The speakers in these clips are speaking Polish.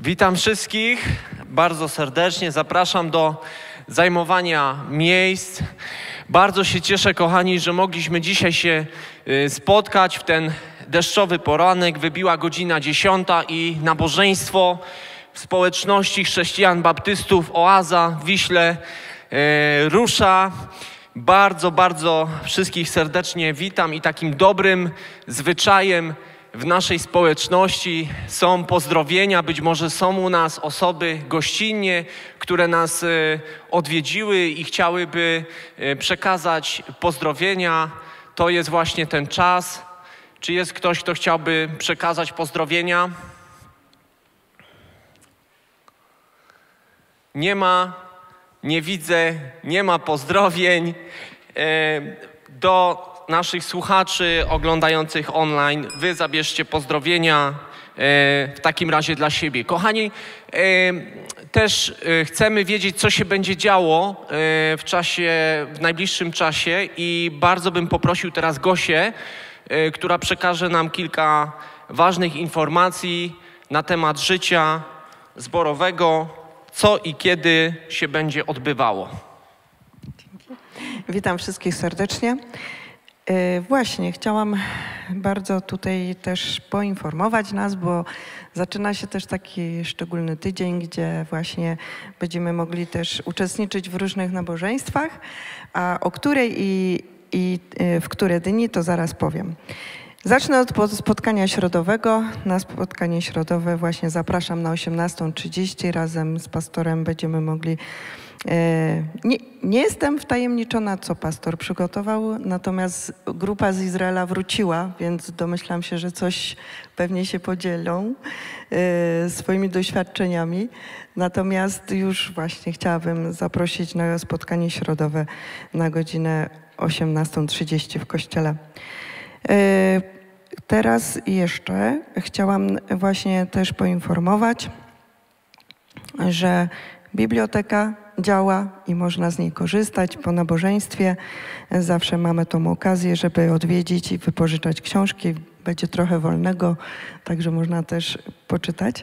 Witam wszystkich bardzo serdecznie. Zapraszam do zajmowania miejsc. Bardzo się cieszę, kochani, że mogliśmy dzisiaj się spotkać w ten deszczowy poranek. Wybiła godzina 10 i nabożeństwo w społeczności chrześcijan baptystów Oaza w Wiśle rusza. Bardzo wszystkich serdecznie witam i takim dobrym zwyczajem w naszej społeczności są pozdrowienia. Być może są u nas osoby gościnnie, które nas odwiedziły i chciałyby przekazać pozdrowienia. To jest właśnie ten czas. Czy jest ktoś, kto chciałby przekazać pozdrowienia? Nie ma, nie widzę, nie ma pozdrowień. Do naszych słuchaczy oglądających online, wy zabierzcie pozdrowienia w takim razie dla siebie. Kochani, też chcemy wiedzieć, co się będzie działo w najbliższym czasie i bardzo bym poprosił teraz Gosię, która przekaże nam kilka ważnych informacji na temat życia zborowego, co i kiedy się będzie odbywało. Witam wszystkich serdecznie. Właśnie chciałam bardzo tutaj też poinformować nas, bo zaczyna się też taki szczególny tydzień, gdzie właśnie będziemy mogli też uczestniczyć w różnych nabożeństwach, a o której i w które dni to zaraz powiem. Zacznę od spotkania środowego. Na spotkanie środowe właśnie zapraszam na 18:30. Razem z pastorem będziemy mogli... Nie jestem wtajemniczona, co pastor przygotował, natomiast grupa z Izraela wróciła, więc domyślam się, że coś pewnie się podzielą swoimi doświadczeniami. Natomiast już właśnie chciałabym zaprosić na spotkanie środowe na godzinę 18:30 w kościele. Teraz jeszcze chciałam właśnie też poinformować, że biblioteka działa i można z niej korzystać po nabożeństwie. Zawsze mamy tą okazję, żeby odwiedzić i wypożyczać książki. Będzie trochę wolnego, także można też poczytać.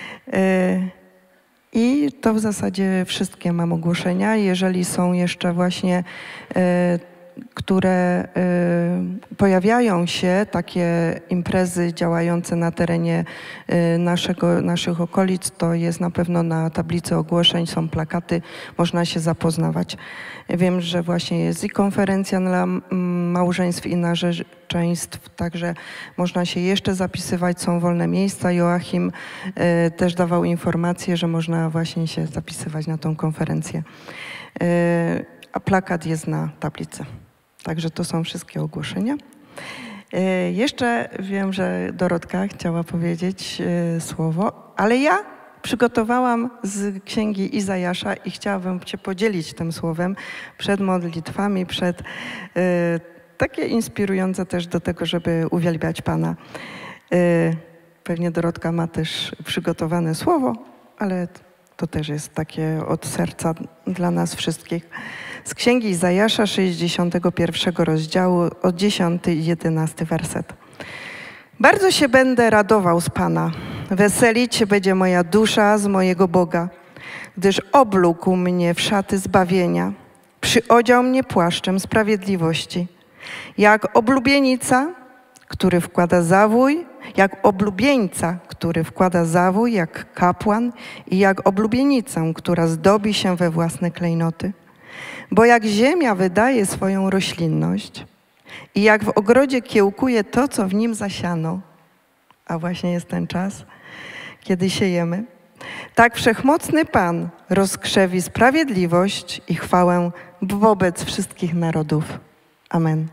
I to w zasadzie wszystkie mam ogłoszenia. Jeżeli są jeszcze właśnie które pojawiają się, takie imprezy działające na terenie naszych okolic, to jest na pewno na tablicy ogłoszeń, są plakaty, można się zapoznawać. Wiem, że właśnie jest i konferencja dla małżeństw i narzeczeństw, także można się jeszcze zapisywać, są wolne miejsca. Joachim też dawał informację, że można właśnie się zapisywać na tą konferencję. A plakat jest na tablicy. Także to są wszystkie ogłoszenia. Jeszcze wiem, że Dorotka chciała powiedzieć słowo, ale ja przygotowałam z księgi Izajasza i chciałabym się podzielić tym słowem przed modlitwami, takie inspirujące też do tego, żeby uwielbiać Pana. Pewnie Dorotka ma też przygotowane słowo, ale to też jest takie od serca dla nas wszystkich. Z księgi Izajasza 61 rozdziału od 10 i 11 werset. Bardzo się będę radował z Pana, weselić się będzie moja dusza z mojego Boga, gdyż oblókł mnie w szaty zbawienia, przyodział mnie płaszczem sprawiedliwości. Jak oblubienica, który wkłada zawój, jak oblubieńca, który wkłada zawój, jak kapłan i jak oblubienicę, która zdobi się we własne klejnoty. Bo jak ziemia wydaje swoją roślinność i jak w ogrodzie kiełkuje to, co w nim zasiano, a właśnie jest ten czas, kiedy siejemy, tak wszechmocny Pan rozkrzewi sprawiedliwość i chwałę wobec wszystkich narodów. Amen.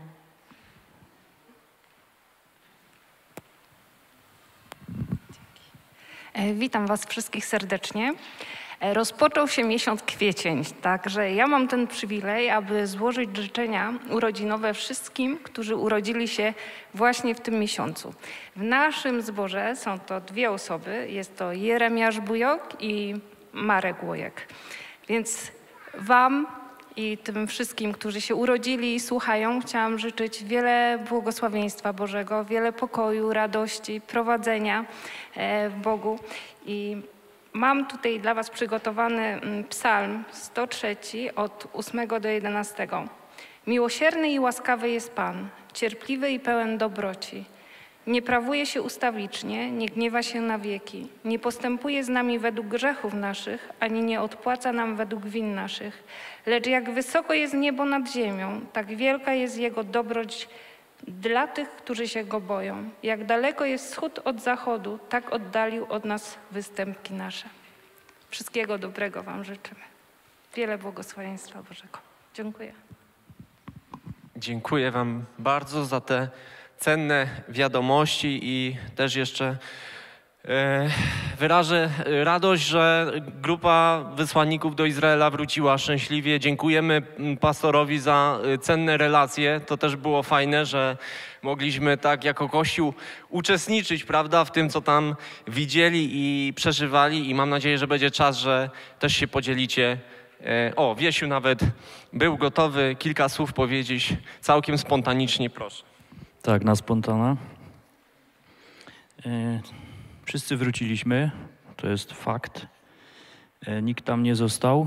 Witam Was wszystkich serdecznie. Rozpoczął się miesiąc kwiecień, także ja mam ten przywilej, aby złożyć życzenia urodzinowe wszystkim, którzy urodzili się właśnie w tym miesiącu. W naszym zborze są to dwie osoby, jest to Jeremiasz Bujok i Marek Łojek. Więc Wam i tym wszystkim, którzy się urodzili i słuchają, chciałam życzyć wiele błogosławieństwa Bożego, wiele pokoju, radości, prowadzenia w Bogu i Mam tutaj dla Was przygotowany psalm 103 od 8 do 11. Miłosierny i łaskawy jest Pan, cierpliwy i pełen dobroci. Nie prawuje się ustawicznie, nie gniewa się na wieki. Nie postępuje z nami według grzechów naszych, ani nie odpłaca nam według win naszych. Lecz jak wysoko jest niebo nad ziemią, tak wielka jest Jego dobroć dla tych, którzy się Go boją. Jak daleko jest wschód od zachodu, tak oddalił od nas występki nasze. Wszystkiego dobrego Wam życzymy. Wiele błogosławieństwa Bożego. Dziękuję. Dziękuję Wam bardzo za te cenne wiadomości i też jeszcze wyrażę radość, że grupa wysłanników do Izraela wróciła szczęśliwie. Dziękujemy pastorowi za cenne relacje. To też było fajne, że mogliśmy tak jako Kościół uczestniczyć, prawda, w tym, co tam widzieli i przeżywali i mam nadzieję, że będzie czas, że też się podzielicie. O, Wiesiu nawet był gotowy kilka słów powiedzieć całkiem spontanicznie, proszę. Tak, na spontana. Wszyscy wróciliśmy, to jest fakt. Nikt tam nie został,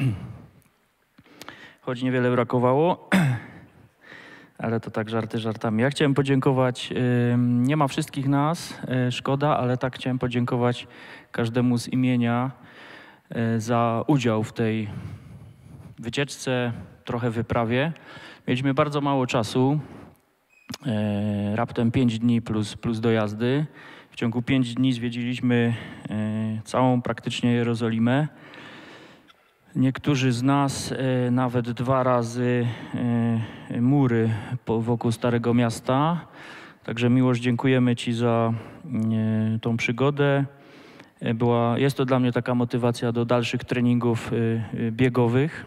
choć niewiele brakowało, ale to tak żarty żartami. Ja chciałem podziękować, nie ma wszystkich nas, szkoda, ale tak chciałem podziękować każdemu z imienia za udział w tej wycieczce, trochę wyprawie. Mieliśmy bardzo mało czasu, raptem 5 dni plus dojazdy. W ciągu 5 dni zwiedziliśmy całą praktycznie Jerozolimę. Niektórzy z nas nawet 2 razy mury wokół Starego Miasta. Także Miłosz, dziękujemy Ci za tą przygodę. Jest to dla mnie taka motywacja do dalszych treningów biegowych.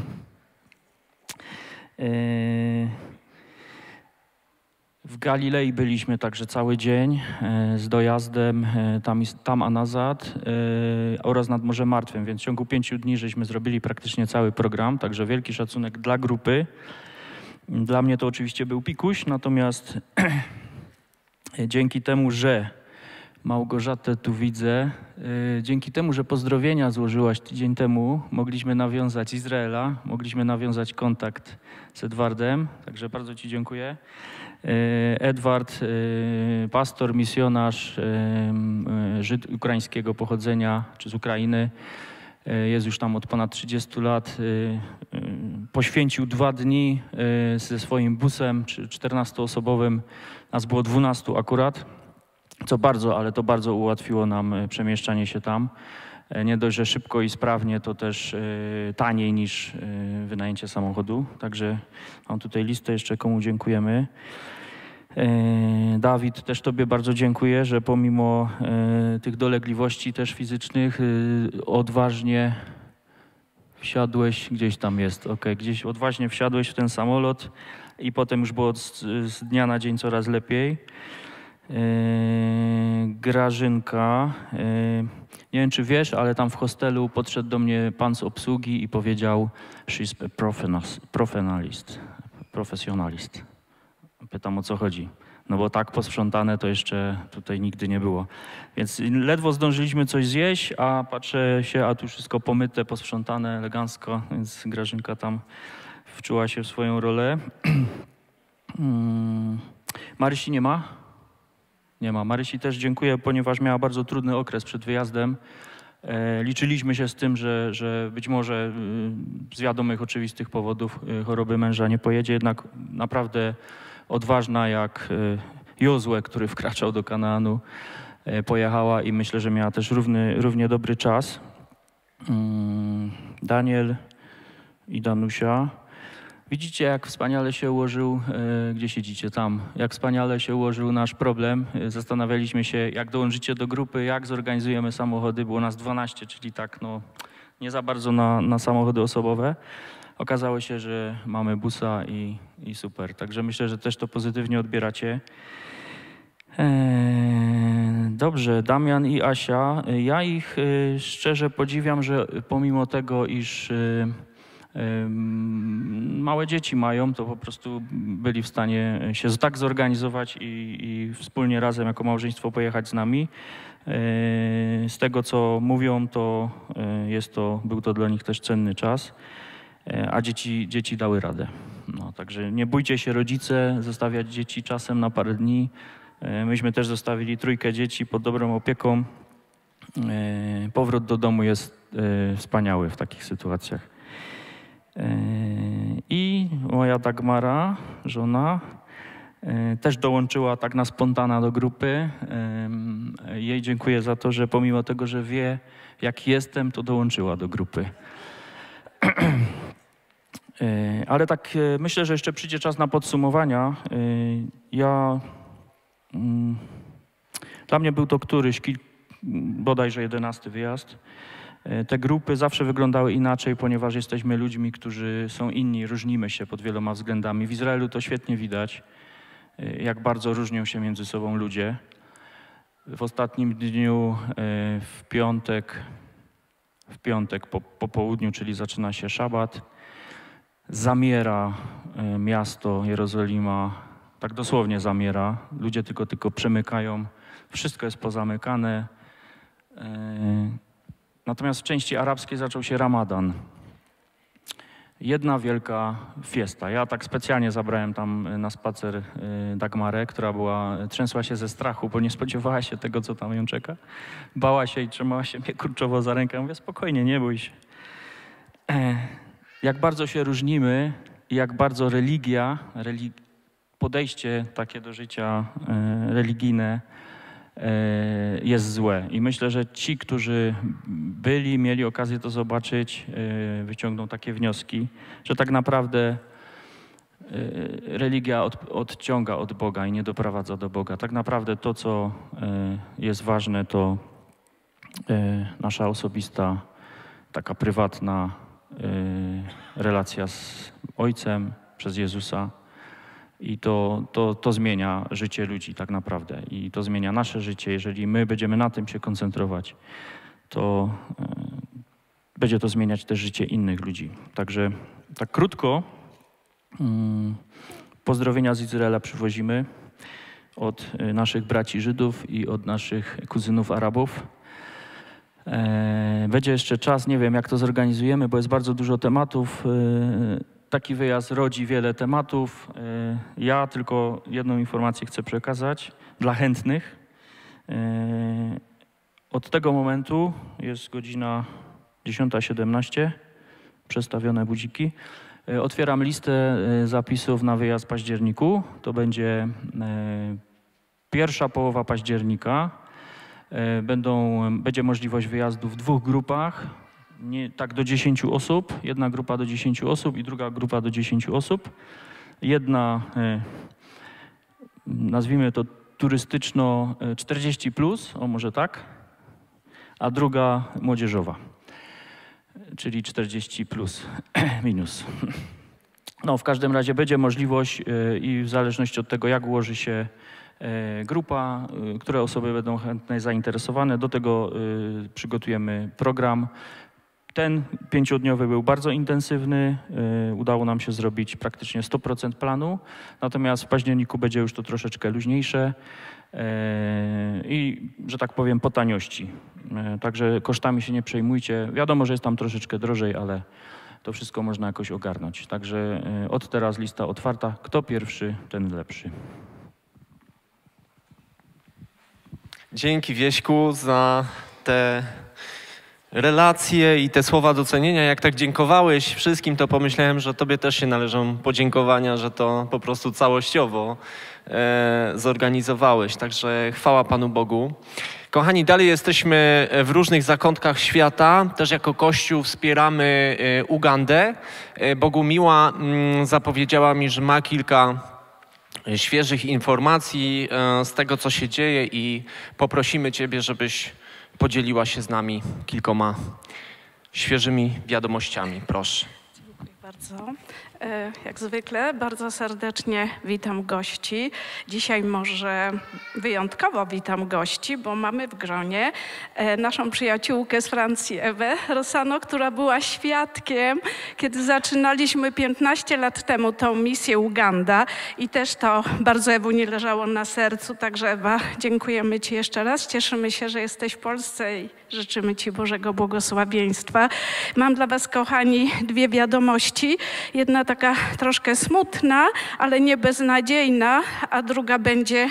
W Galilei byliśmy także cały dzień z dojazdem tam a nazad oraz nad Morzem Martwym, więc w ciągu 5 dni żeśmy zrobili praktycznie cały program, także wielki szacunek dla grupy. Dla mnie to oczywiście był pikuś, natomiast dzięki temu, że Małgorzatę tu widzę, dzięki temu, że pozdrowienia złożyłaś tydzień temu, mogliśmy nawiązać Izraela, mogliśmy nawiązać kontakt z Edwardem, także bardzo Ci dziękuję. Edward, pastor, misjonarz, Żyd ukraińskiego pochodzenia, czy z Ukrainy, jest już tam od ponad 30 lat. Poświęcił 2 dni ze swoim busem 14-osobowym, nas było 12 akurat, ale to bardzo ułatwiło nam przemieszczanie się tam. Nie dość, że szybko i sprawnie, to też taniej niż wynajęcie samochodu. Także mam tutaj listę jeszcze, komu dziękujemy. Dawid, też Tobie bardzo dziękuję, że pomimo tych dolegliwości też fizycznych odważnie wsiadłeś, gdzieś tam jest, gdzieś odważnie wsiadłeś w ten samolot i potem już było z dnia na dzień coraz lepiej. Grażynka, nie wiem czy wiesz, ale tam w hostelu podszedł do mnie pan z obsługi i powiedział she's profesjonalist. Pytam, o co chodzi. No bo tak posprzątane to jeszcze tutaj nigdy nie było. Więc ledwo zdążyliśmy coś zjeść, a patrzę się, a tu wszystko pomyte, posprzątane elegancko, więc Grażynka tam wczuła się w swoją rolę. Marysi nie ma? Nie ma. Marysi też dziękuję, ponieważ miała bardzo trudny okres przed wyjazdem. Liczyliśmy się z tym, że być może z wiadomych, oczywistych powodów choroby męża nie pojedzie, jednak naprawdę odważna jak Jozue, który wkraczał do Kanaanu, pojechała i myślę, że miała też równie dobry czas. Daniel i Danusia. Widzicie, jak wspaniale się ułożył, gdzie siedzicie tam, jak wspaniale się ułożył nasz problem. Zastanawialiśmy się, jak dołączycie do grupy, jak zorganizujemy samochody. Było nas 12, czyli tak nie za bardzo na samochody osobowe. Okazało się, że mamy busa i super. Także myślę, że też to pozytywnie odbieracie. Dobrze, Damian i Asia. Ja ich szczerze podziwiam, że pomimo tego, iż małe dzieci mają, to po prostu byli w stanie się tak zorganizować i wspólnie razem jako małżeństwo pojechać z nami. Z tego, co mówią, to był to dla nich też cenny czas, a dzieci dały radę. No, także nie bójcie się rodzice zostawiać dzieci czasem na parę dni. Myśmy też zostawili 3 dzieci pod dobrą opieką. Powrót do domu jest wspaniały w takich sytuacjach. I moja Dagmara, żona, też dołączyła tak na spontana do grupy. Jej dziękuję za to, że pomimo tego, że wie, jak jestem, to dołączyła do grupy. Ale tak myślę, że jeszcze przyjdzie czas na podsumowania. Dla mnie był to bodajże 11 wyjazd. Te grupy zawsze wyglądały inaczej, ponieważ jesteśmy ludźmi, którzy są inni, różnimy się pod wieloma względami. W Izraelu to świetnie widać, jak bardzo różnią się między sobą ludzie. W ostatnim dniu, w piątek po południu, czyli zaczyna się szabat, zamiera miasto Jerozolima, tak dosłownie zamiera. Ludzie tylko przemykają, wszystko jest pozamykane. Natomiast w części arabskiej zaczął się Ramadan. Jedna wielka fiesta. Ja tak specjalnie zabrałem tam na spacer Dagmarę, która trzęsła się ze strachu, bo nie spodziewała się tego, co tam ją czeka. Bała się i trzymała się mnie kurczowo za rękę. Mówię, spokojnie, nie bój się. Jak bardzo się różnimy i jak bardzo podejście takie do życia religijne jest złe. I myślę, że ci, którzy mieli okazję to zobaczyć, wyciągną takie wnioski, że tak naprawdę religia odciąga od Boga i nie doprowadza do Boga. Tak naprawdę to, co jest ważne, to nasza osobista, taka prywatna relacja z Ojcem przez Jezusa. I to zmienia życie ludzi tak naprawdę. I to zmienia nasze życie. Jeżeli my będziemy na tym się koncentrować, to będzie to zmieniać też życie innych ludzi. Także tak krótko pozdrowienia z Izraela przywozimy od naszych braci Żydów i od naszych kuzynów Arabów. Będzie jeszcze czas, nie wiem jak to zorganizujemy, bo jest bardzo dużo tematów. Taki wyjazd rodzi wiele tematów. Ja tylko jedną informację chcę przekazać dla chętnych. Od tego momentu jest godzina 10:17, przestawione budziki. Otwieram listę zapisów na wyjazd w październiku. To będzie pierwsza połowa października. Będzie możliwość wyjazdu w 2 grupach. Tak do 10 osób, jedna grupa do 10 osób i druga grupa do 10 osób. Jedna, nazwijmy to turystyczno 40+, o może tak, a druga młodzieżowa, czyli 40+ minus. No, w każdym razie będzie możliwość i w zależności od tego, jak ułoży się grupa, które osoby będą chętnie zainteresowane, do tego przygotujemy program. Ten 5-dniowy był bardzo intensywny, udało nam się zrobić praktycznie 100% planu, natomiast w październiku będzie już to troszeczkę luźniejsze i, że tak powiem, po taniości. Także kosztami się nie przejmujcie. Wiadomo, że jest tam troszeczkę drożej, ale to wszystko można jakoś ogarnąć. Także od teraz lista otwarta. Kto pierwszy, ten lepszy. Dzięki Wieśku za te relacje i te słowa docenienia. Jak tak dziękowałeś wszystkim, to pomyślałem, że tobie też się należą podziękowania, że to po prostu całościowo zorganizowałeś. Także chwała Panu Bogu. Kochani, dalej jesteśmy w różnych zakątkach świata. Też jako Kościół wspieramy Ugandę. Bogumiła zapowiedziała mi, że ma kilka świeżych informacji z tego, co się dzieje i poprosimy Ciebie, żebyś podzieliła się z nami kilkoma świeżymi wiadomościami. Proszę. Dziękuję bardzo. Jak zwykle bardzo serdecznie witam gości. Dzisiaj może wyjątkowo witam gości, bo mamy w gronie naszą przyjaciółkę z Francji, Ewę Rossano, która była świadkiem, kiedy zaczynaliśmy 15 lat temu tą misję Uganda i też to bardzo Ewuni leżało na sercu. Także Ewa, dziękujemy Ci jeszcze raz. Cieszymy się, że jesteś w Polsce i życzymy Ci Bożego błogosławieństwa. Mam dla Was, kochani, dwie wiadomości. Jedna taka troszkę smutna, ale nie beznadziejna, a druga będzie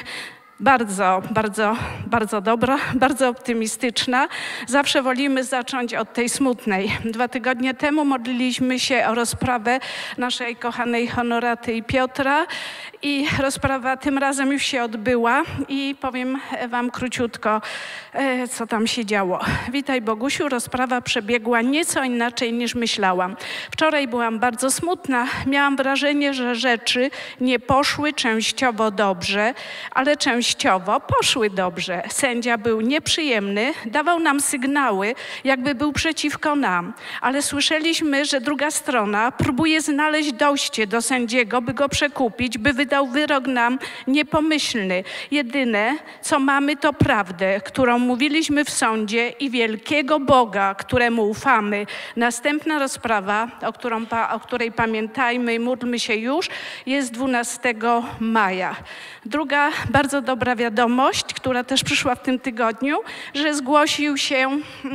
bardzo dobra, bardzo optymistyczna. Zawsze wolimy zacząć od tej smutnej. 2 tygodnie temu modliliśmy się o rozprawę naszej kochanej Honoraty i Piotra i rozprawa tym razem już się odbyła i powiem Wam króciutko, co tam się działo. Witaj, Bogusiu, rozprawa przebiegła nieco inaczej niż myślałam. Wczoraj byłam bardzo smutna, miałam wrażenie, że rzeczy nie poszły częściowo dobrze, ale częściowo poszły dobrze. Sędzia był nieprzyjemny, dawał nam sygnały, jakby był przeciwko nam, ale słyszeliśmy, że druga strona próbuje znaleźć dojście do sędziego, by go przekupić, by wydał wyrok nam niepomyślny. Jedyne, co mamy, to prawdę, którą mówiliśmy w sądzie i wielkiego Boga, któremu ufamy. Następna rozprawa, o której pamiętajmy i módlmy się już, jest 12 maja. Druga bardzo dobra wiadomość, która też przyszła w tym tygodniu, że zgłosił się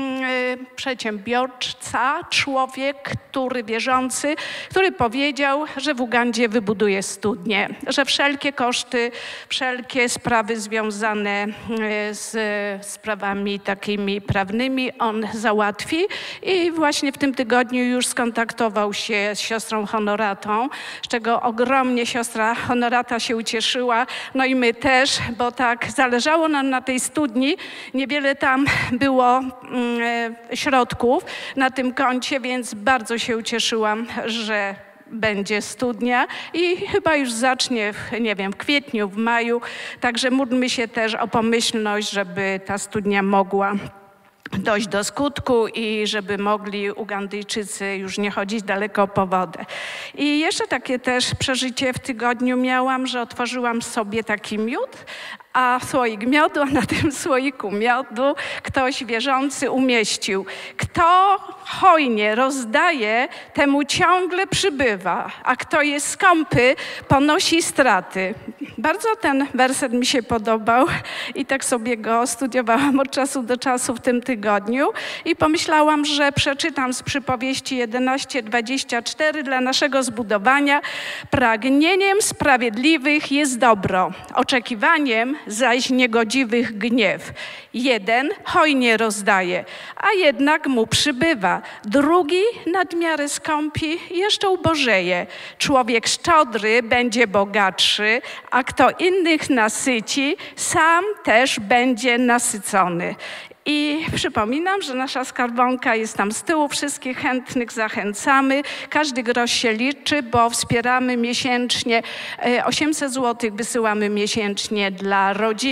przedsiębiorca, człowiek, wierzący, który powiedział, że w Ugandzie wybuduje studnię, że wszelkie koszty, wszelkie sprawy związane z sprawami takimi prawnymi on załatwi i właśnie w tym tygodniu już skontaktował się z siostrą Honoratą, z czego ogromnie siostra Honorata się ucieszyła, no i my też, bo tak zależało nam na tej studni, niewiele tam było środków na tym koncie, więc bardzo się ucieszyłam, że będzie studnia i chyba już zacznie, nie wiem, w kwietniu, w maju, także módlmy się też o pomyślność, żeby ta studnia mogła dojść do skutku i żeby mogli Ugandyjczycy już nie chodzić daleko po wodę. I jeszcze takie też przeżycie w tygodniu miałam, że otworzyłam sobie taki miód, a słoik miodu, a na tym słoiku miodu ktoś wierzący umieścił. Kto hojnie rozdaje, temu ciągle przybywa, a kto jest skąpy, ponosi straty. Bardzo ten werset mi się podobał i tak sobie go studiowałam od czasu do czasu w tym tygodniu i pomyślałam, że przeczytam z Przypowieści 11:24 dla naszego zbudowania. Pragnieniem sprawiedliwych jest dobro, oczekiwaniem zaś niegodziwych gniew. Jeden hojnie rozdaje, a jednak mu przybywa. Drugi nadmiarę skąpi, jeszcze ubożeje. Człowiek szczodry będzie bogatszy, a kto innych nasyci, sam też będzie nasycony. I przypominam, że nasza skarbonka jest tam z tyłu, wszystkich chętnych zachęcamy. Każdy grosz się liczy, bo wspieramy miesięcznie, 800 zł wysyłamy miesięcznie dla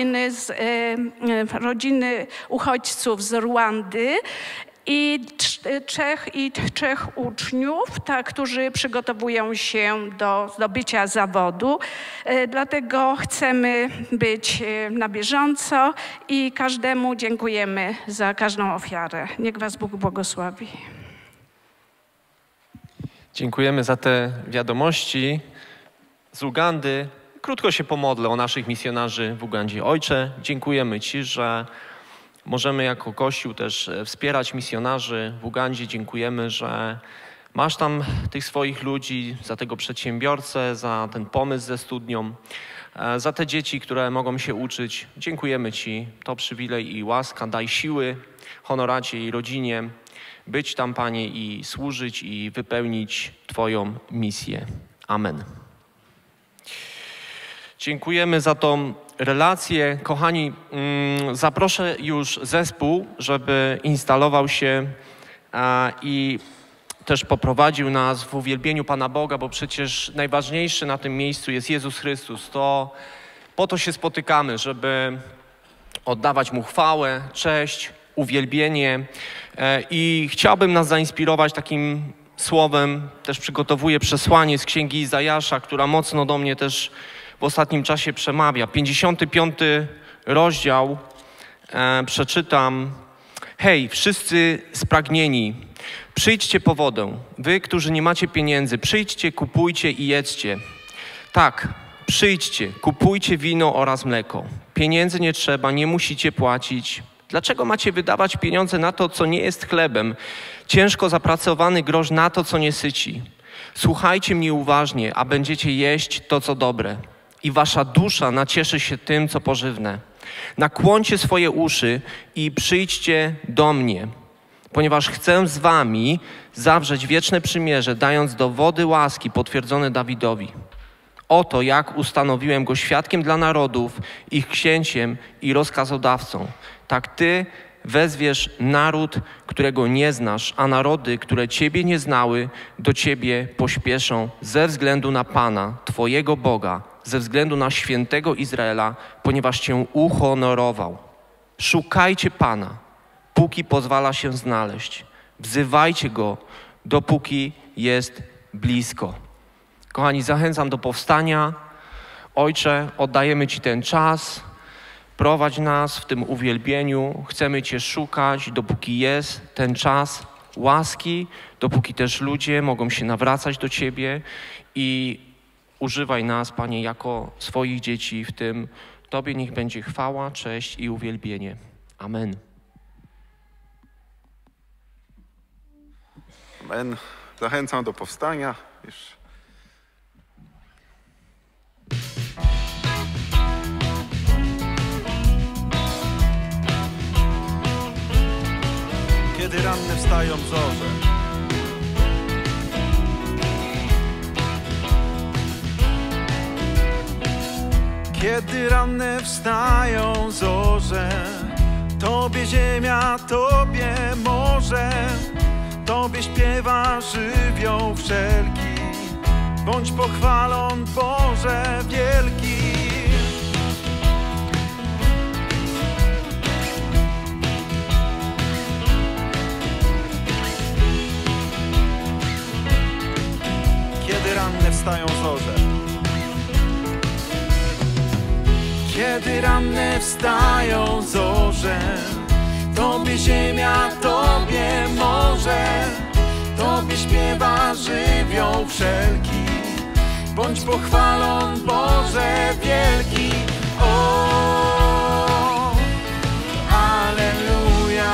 rodziny uchodźców z Rwandy. I trzech uczniów, którzy przygotowują się do zdobycia zawodu. Dlatego chcemy być na bieżąco i każdemu dziękujemy za każdą ofiarę. Niech Was Bóg błogosławi. Dziękujemy za te wiadomości z Ugandy. Krótko się pomodlę o naszych misjonarzy w Ugandzie. Ojcze, dziękujemy Ci, że możemy jako Kościół też wspierać misjonarzy w Ugandzie. Dziękujemy, że masz tam tych swoich ludzi, za tego przedsiębiorcę, za ten pomysł ze studnią, za te dzieci, które mogą się uczyć. Dziękujemy Ci. To przywilej i łaska. Daj siły Honoracie i rodzinie być tam, Panie, i służyć i wypełnić Twoją misję. Amen. Dziękujemy za tą relację. Kochani, zaproszę już zespół, żeby instalował się i też poprowadził nas w uwielbieniu Pana Boga, bo przecież najważniejszy na tym miejscu jest Jezus Chrystus. Po to się spotykamy, żeby oddawać Mu chwałę, cześć, uwielbienie i chciałbym nas zainspirować takim słowem, też przygotowuję przesłanie z Księgi Izajasza, która mocno do mnie też w ostatnim czasie przemawia. 55 rozdział przeczytam. Hej, wszyscy spragnieni, przyjdźcie po wodę. Wy, którzy nie macie pieniędzy, przyjdźcie, kupujcie i jedzcie. Tak, przyjdźcie, kupujcie wino oraz mleko. Pieniędzy nie trzeba, nie musicie płacić. Dlaczego macie wydawać pieniądze na to, co nie jest chlebem? Ciężko zapracowany grosz na to, co nie syci. Słuchajcie mnie uważnie, a będziecie jeść to, co dobre. I wasza dusza nacieszy się tym, co pożywne. Nakłońcie swoje uszy i przyjdźcie do mnie, ponieważ chcę z wami zawrzeć wieczne przymierze, dając dowody łaski potwierdzone Dawidowi. Oto jak ustanowiłem go świadkiem dla narodów, ich księciem i rozkazodawcą. Tak ty wezwiesz naród, którego nie znasz, a narody, które ciebie nie znały, do ciebie pośpieszą ze względu na Pana, twojego Boga, ze względu na świętego Izraela, ponieważ cię uhonorował. Szukajcie Pana, póki pozwala się znaleźć. Wzywajcie Go, dopóki jest blisko. Kochani, zachęcam do powstania. Ojcze, oddajemy Ci ten czas. Prowadź nas w tym uwielbieniu. Chcemy Cię szukać, dopóki jest ten czas łaski, dopóki też ludzie mogą się nawracać do Ciebie i używaj nas, Panie, jako swoich dzieci w tym. Tobie niech będzie chwała, cześć i uwielbienie. Amen. Amen. Zachęcam do powstania. Kiedy ranne wstają zorze, kiedy ranne wstają zorze, Tobie ziemia, Tobie morze, Tobie śpiewa żywioł wszelki. Bądź pochwalon, Boże wielki. Kiedy ranne wstają zorze, kiedy ranne wstają zorze, Tobie ziemia, Tobie morze, Tobie śpiewa żywioł wszelki. Bądź pochwalon, Boże wielki. O, alleluja.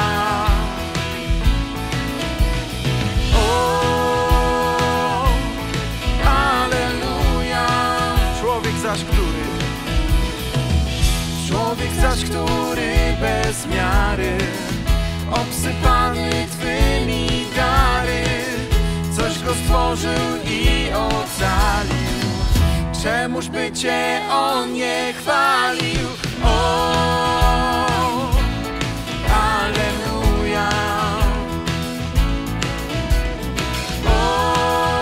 O, alleluja. Człowiek zaś, który bez miary, obsypany Twymi dary, coś go stworzył i ocalił. Czemuż by Cię On nie chwalił? O, alleluja. O,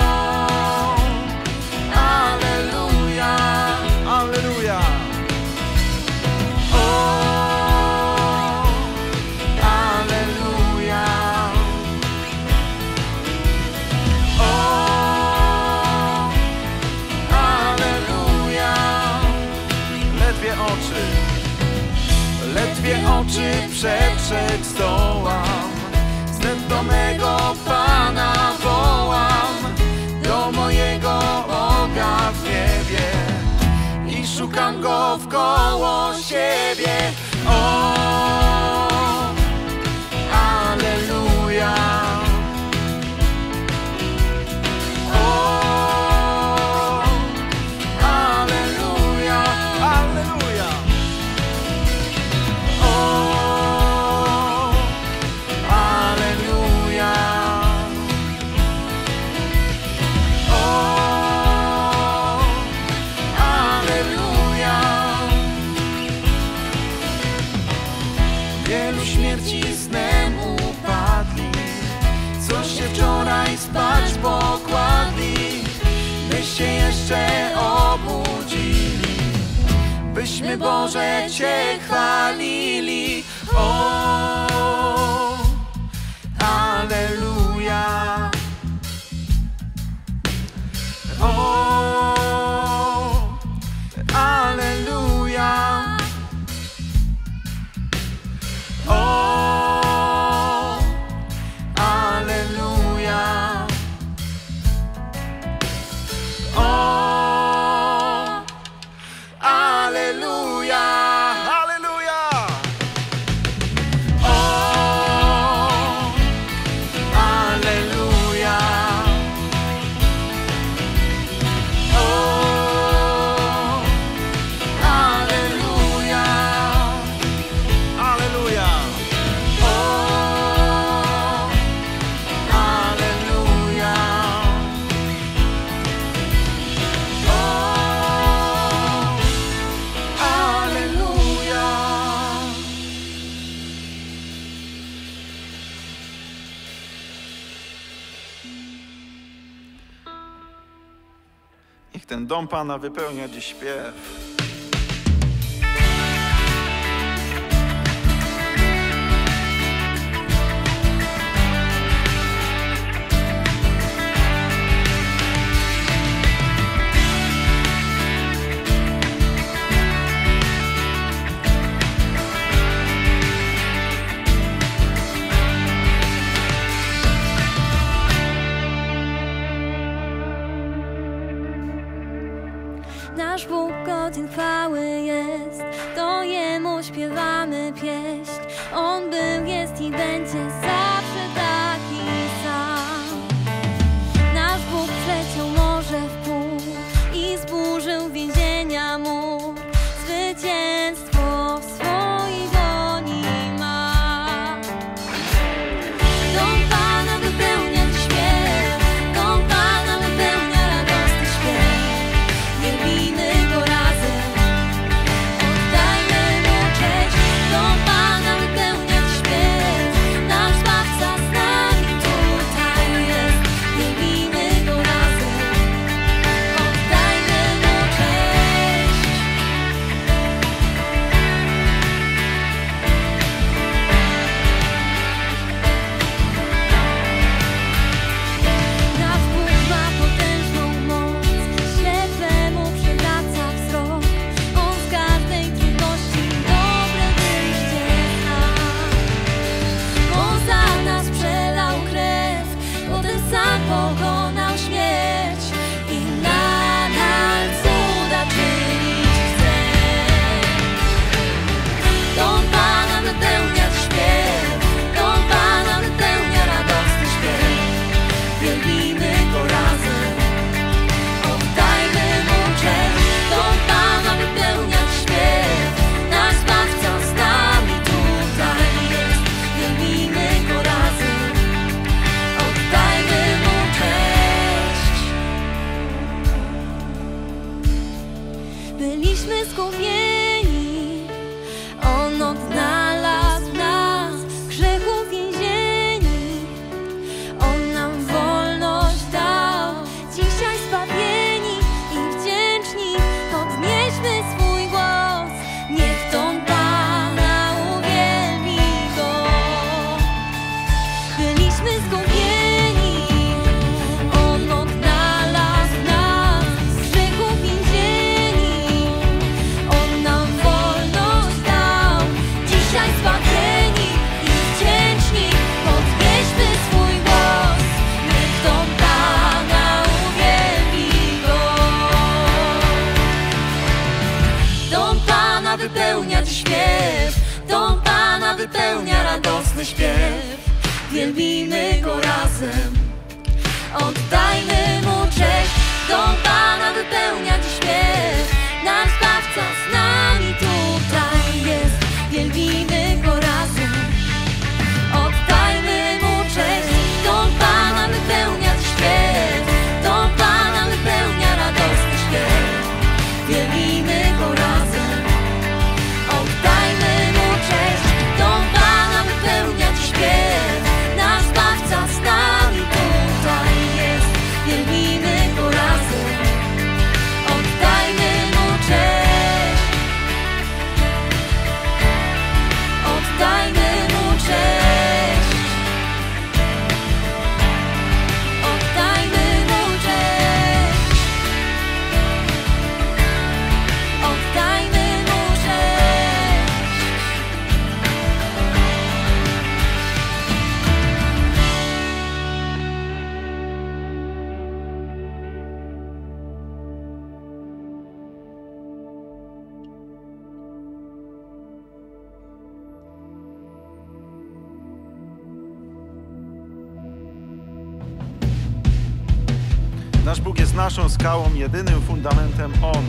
alleluja. Alleluja. Ledwie oczy przetrzeć zdołam, wnet do mego Pana wołam, do mojego Boga w niebie i szukam Go wkoło siebie. O, alleluja. O, alleluja. Alleluja. Wczoraj spać pokładli, byście jeszcze obudzili, byśmy Boże Cię chwalili. O, alleluja. ten dom Pana wypełnia dziś śpiew. Nasz Bóg godzin chwały jest, to Jemu śpiewamy pieśń. On był, jest i będzie zawsze taki sam. Nasz Bóg przeciął morze w pół i zburzył więzienia mur. Zwycięstwo w swojej dłoni ma. Dom Pana wypełnia śpiew, dom Pana wypełnia radosny śpiew. Wielbimy Go razem, oddajmy Mu cześć. Dom Pana wypełnia śpiew, nasz Zbawca z nami tutaj jest. Wielbimy Go razem, oddajmy Mu cześć. Nasz Bóg ma potężną moc, ślepemu przywraca wzrok. On z każdej trudności dobre wyjście zna. On za nas przelał krew, potem sam pokonał śmierć i nadal cuda czynić chce. Dom Pana wypełnia śpiew, dom Pana wypełnia radosny śpiew. Wielbimy Go razem, oddajmy Mu cześć. Dom Pana wypełnia śpiew, nasz Zbawca z nami tutaj jest. Wielbimy Go razem, oddajmy Mu cześć. Byliśmy zgubieni, On odnalazł nas, grzechu więzieni. On nam wolność dał, dzisiaj zbawieni i wdzięczni podnieśmy swój głos. Niech Dom Pana uwielbi Go. Byliśmy zgubieni, On odnalazł nas, z grzechu więzieni. On nam wolność dał, dzisiaj zbawieni i wdzięczni podnieśmy swój głos. Niech Dom Pana uwielbi Go. Dom Pana wypełnia dziś śpiew, dom Pana wypełnia radosny śpiew. Wielbimy Go razem, oddajmy Mu cześć. Dom Pana wypełnia dziś śpiew, nasz Zbawca z nami tutaj jest. Wielbimy Go razem, oddajmy Mu cześć. Dom Pana wypełnia dziś śpiew, dom Pana wypełnia radosny śpiew. Wielbimy Go razem, oddajmy Mu cześć. Dom Pana wypełnia dziś śpiew, nasz Zbawca z nami tutaj jest. Wielbimy Go razem, oddajmy Mu cześć. Oddajmy Mu cześć. Oddajmy Mu cześć. Oddajmy Mu cześć. Nasz Bóg jest naszą skałą, jedynym fundamentem On.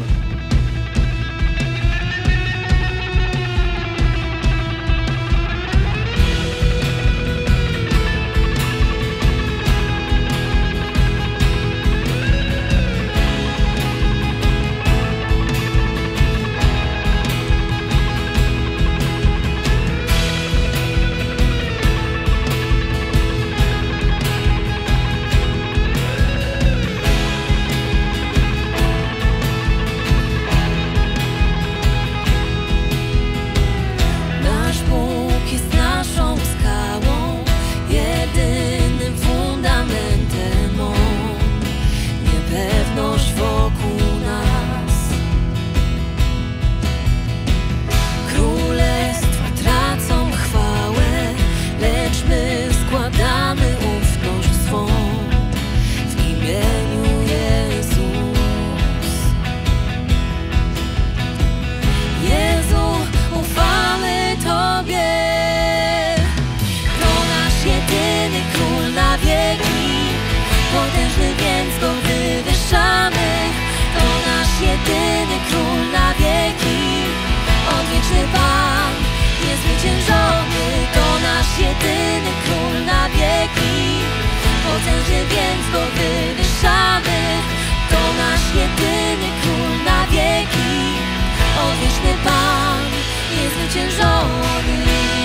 potężny, więc Go wywyższamy. To nasz jedyny Król na wieki, odwieczny Pan, niezwyciężony. To nasz jedyny Król na wieki, potężny, więc Go wywyższamy. To nasz jedyny Król na wieki, odwieczny Pan, niezwyciężony.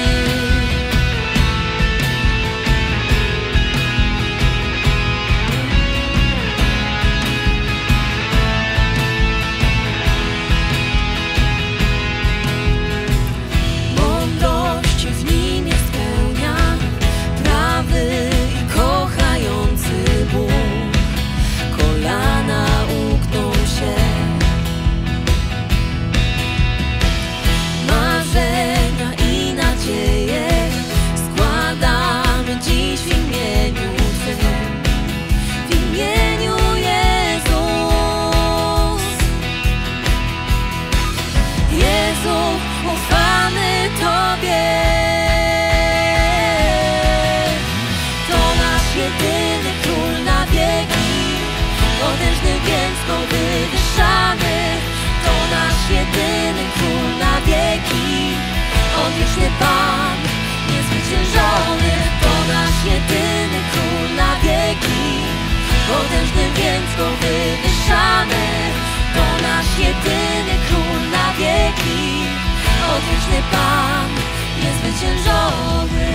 Mądrość w Nim jest pełnia, prawy i kochający Bóg. Kolana ugną się, marzenia i nadzieje składamy dziś w imieniu Twym, w imieniu Jezus. Jezu, ufamy Tobie. To nasz jedyny Król na wieki, potężny, więc Go wywyższamy. To nasz jedyny Król na wieki, odwieczny Pan, niezwyciężony. To nasz jedyny Król na wieki, potężny, więc Go wywyższamy. To nasz jedyny Król na wieki, odwieczny Pan, niezwyciężony.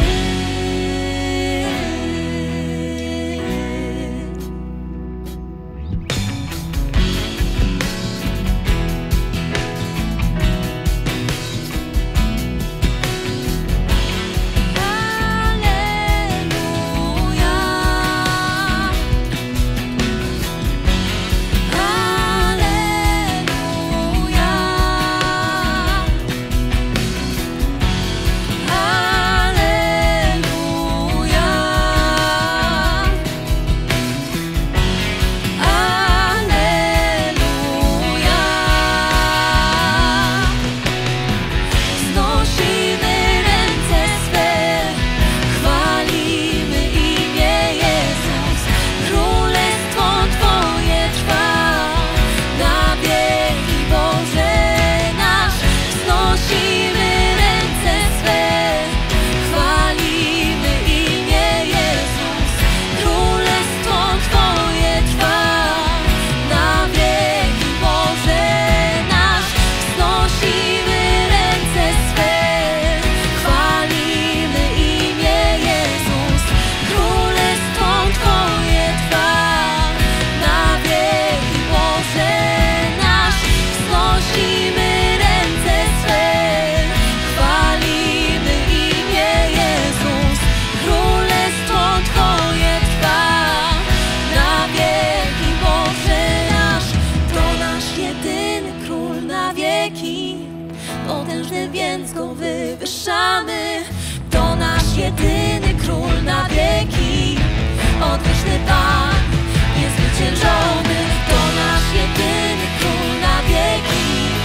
Potężny, więc Go wywyższamy. To nasz jedyny Król na wieki, odwieczny Pan, niezwyciężony. To nasz jedyny Król na wieki,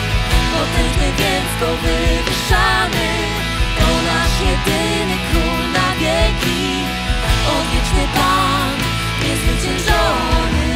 potężny, więc Go wywyższamy. To nasz jedyny Król na wieki, odwieczny Pan, niezwyciężony.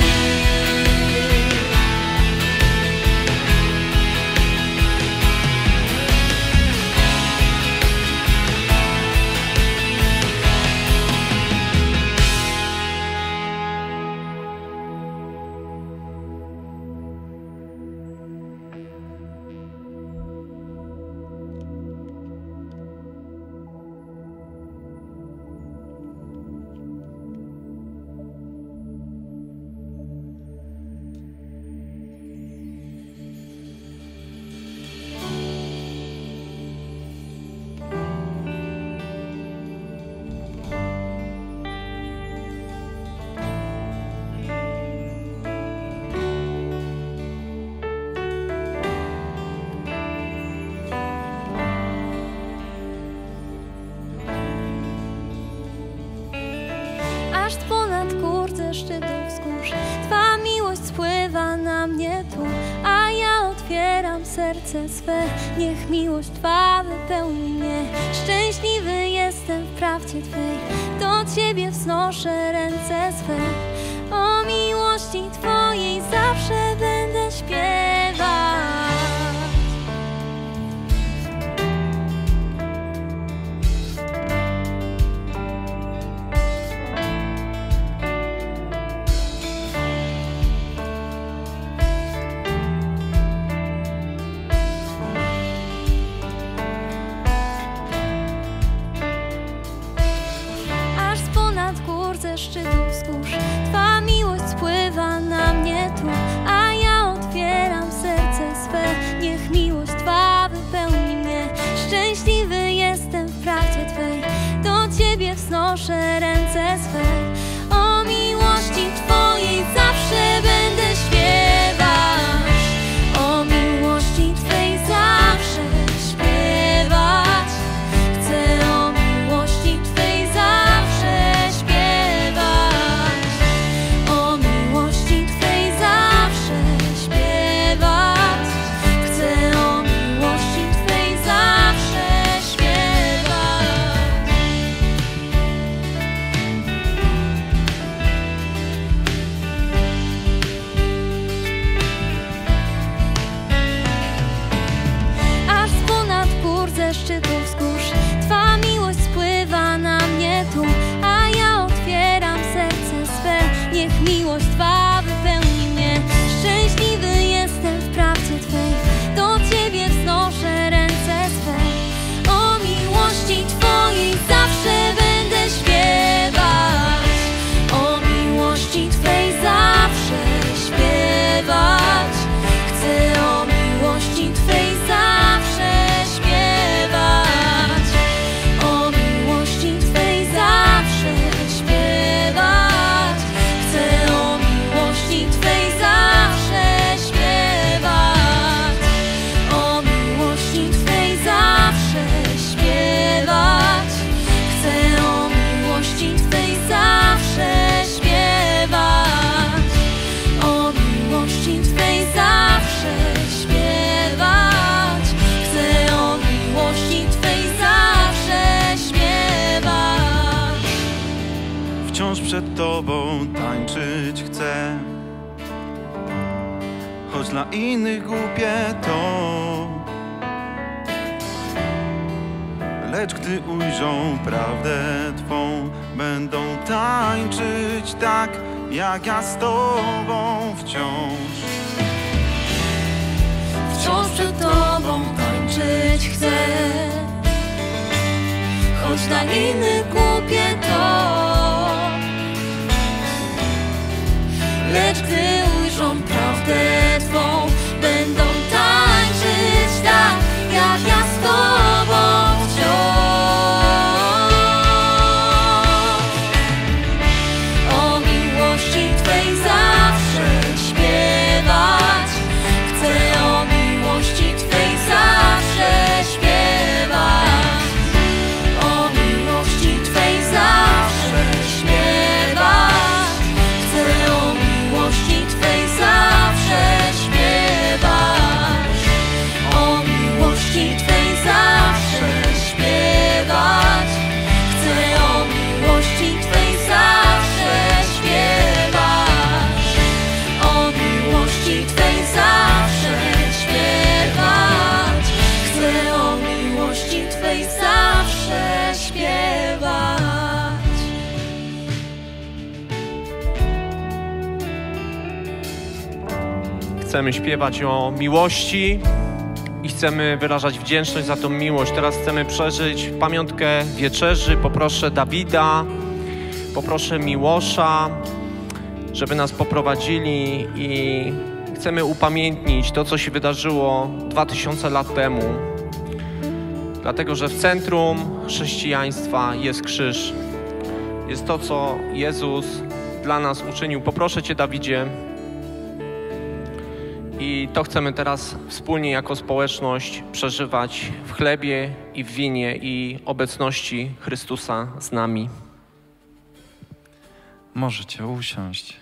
Ponad gór ze szczytów wzgórz Twa miłość spływa na mnie tu, a ja otwieram serce swe. Niech miłość Twa wypełni mnie. Szczęśliwy jestem w prawdzie Twej, do Ciebie wznoszę ręce swe. o miłości Twojej zawsze będę śpiewać. Aż z ponad gór, ze szczytów wzgórz Twa miłość spływa na mnie tu, a ja otwieram serce swe. Niech miłość Twa wypełni mnie. Szczęśliwy jestem w prawdzie Twej, do Ciebie wznoszę ręce swe. O miłości Twojej zawsze będę śpiewać. O miłości Twej zawsze śpiewać. Chcę o miłości Twej zawsze śpiewać. O miłości Twej zawsze śpiewać. Chcę o miłości Twej zawsze śpiewać. Aż z ponad gór, ze szczytów wzgórz Twa miłość spływa na mnie tu, a ja otwieram serce swe. Niech miłość Twa wypełni mnie. Szczęśliwy jestem w prawdzie Twej, do Ciebie wznoszę ręce swe. O miłości Twojej zawsze będę śpiewać. O miłości Twej zawsze śpiewać. Chcę o miłości Twej zawsze śpiewać. O miłości Twej zawsze śpiewać. Chcę o miłości Twej zawsze śpiewać. O miłości Twej zawsze śpiewać. Chcę o miłości Twej zawsze śpiewać. O miłości Twej zawsze śpiewać. Chcę o miłości Twej zawsze śpiewać. Wciąż przed Tobą tańczyć chcę, choć dla innych głupie to. Lecz gdy ujrzą prawdę Twą, będą tańczyć tak, jak ja z Tobą wciąż. Wciąż przed Tobą tańczyć chcę, choć dla innych głupie to. Lecz gdy ujrzą prawdę Twą, będą tańczyć tak, jak ja z Tobą wciąż. O miłości Twej zawsze śpiewać. Chcę o miłości Twej zawsze śpiewać. O miłości Twej zawsze śpiewać. Chcę o miłości Twej zawsze śpiewać. O miłości Twej zawsze śpiewać. Chcę o miłości Twej zawsze śpiewać. O miłości Twej zawsze śpiewać. Chcę o miłości Twej zawsze śpiewać. Chcemy śpiewać o miłości i chcemy wyrażać wdzięczność za tą miłość. Teraz chcemy przeżyć pamiątkę wieczerzy. Poproszę Dawida, poproszę Miłosza, żeby nas poprowadzili i chcemy upamiętnić to, co się wydarzyło 2000 lat temu. Dlatego, że w centrum chrześcijaństwa jest krzyż. Jest to, co Jezus dla nas uczynił. Poproszę Cię, Dawidzie. I to chcemy teraz wspólnie jako społeczność przeżywać w chlebie i w winie i obecności Chrystusa z nami. Możecie usiąść.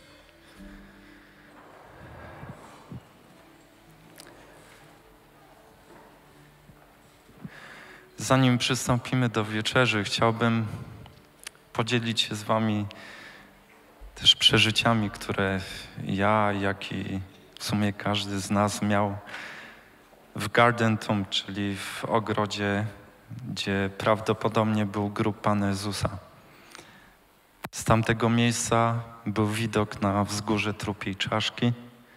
Zanim przystąpimy do wieczerzy, chciałbym podzielić się z Wami też przeżyciami, które ja, jak i w sumie każdy z nas miał w Garden Tomb, czyli w ogrodzie, gdzie prawdopodobnie był grób Pana Jezusa. Z tamtego miejsca był widok na wzgórze Trupiej Czaszki.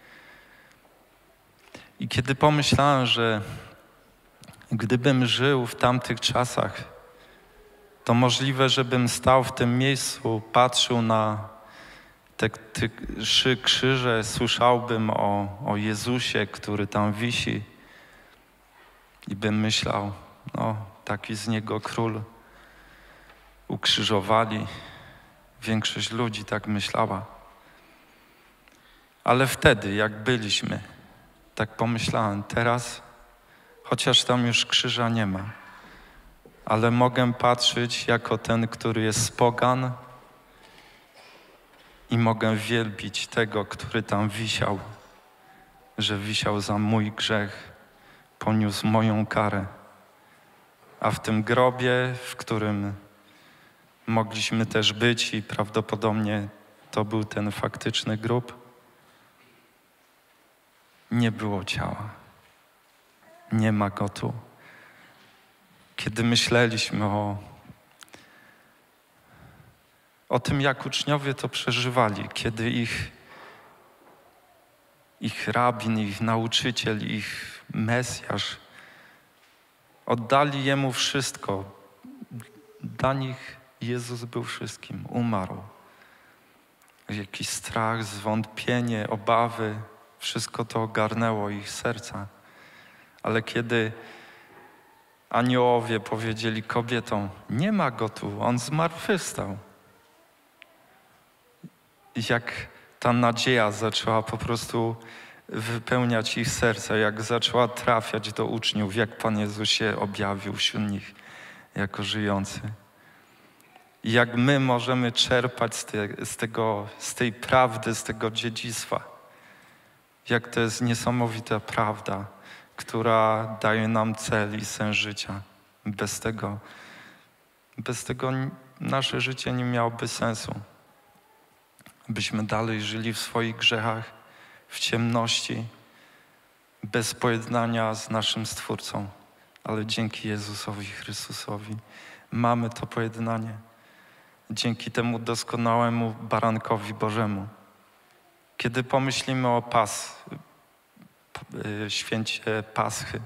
I kiedy pomyślałem, że gdybym żył w tamtych czasach, to możliwe, żebym stał w tym miejscu, patrzył na te trzy krzyże, słyszałbym o Jezusie, który tam wisi i bym myślał, no taki z niego król. Ukrzyżowali. Większość ludzi tak myślała. Ale wtedy, jak byliśmy, tak pomyślałem, teraz, chociaż tam już krzyża nie ma, ale mogę patrzeć jako ten, który jest z pogan i mogę wielbić tego, który tam wisiał, że wisiał za mój grzech, poniósł moją karę. A w tym grobie, w którym mogliśmy też być i prawdopodobnie to był ten faktyczny grób, nie było ciała. Nie ma go tu. Kiedy myśleliśmy o tym, jak uczniowie to przeżywali, kiedy ich rabin, ich nauczyciel, ich Mesjasz oddali Jemu wszystko. Dla nich Jezus był wszystkim. Umarł. Jakiś strach, zwątpienie, obawy, wszystko to ogarnęło ich serca. Ale kiedy aniołowie powiedzieli kobietom, nie ma go tu, on zmartwychwstał. Jak ta nadzieja zaczęła po prostu wypełniać ich serca, jak zaczęła trafiać do uczniów, jak Pan Jezus się objawił wśród nich jako żyjący. I jak my możemy czerpać z tej prawdy, z tego dziedzictwa. Jak to jest niesamowita prawda, która daje nam cel i sens życia. Bez tego nasze życie nie miałoby sensu. Byśmy dalej żyli w swoich grzechach, w ciemności, bez pojednania z naszym Stwórcą. Ale dzięki Jezusowi Chrystusowi mamy to pojednanie. Dzięki temu doskonałemu barankowi Bożemu. Kiedy pomyślimy o święcie Paschy,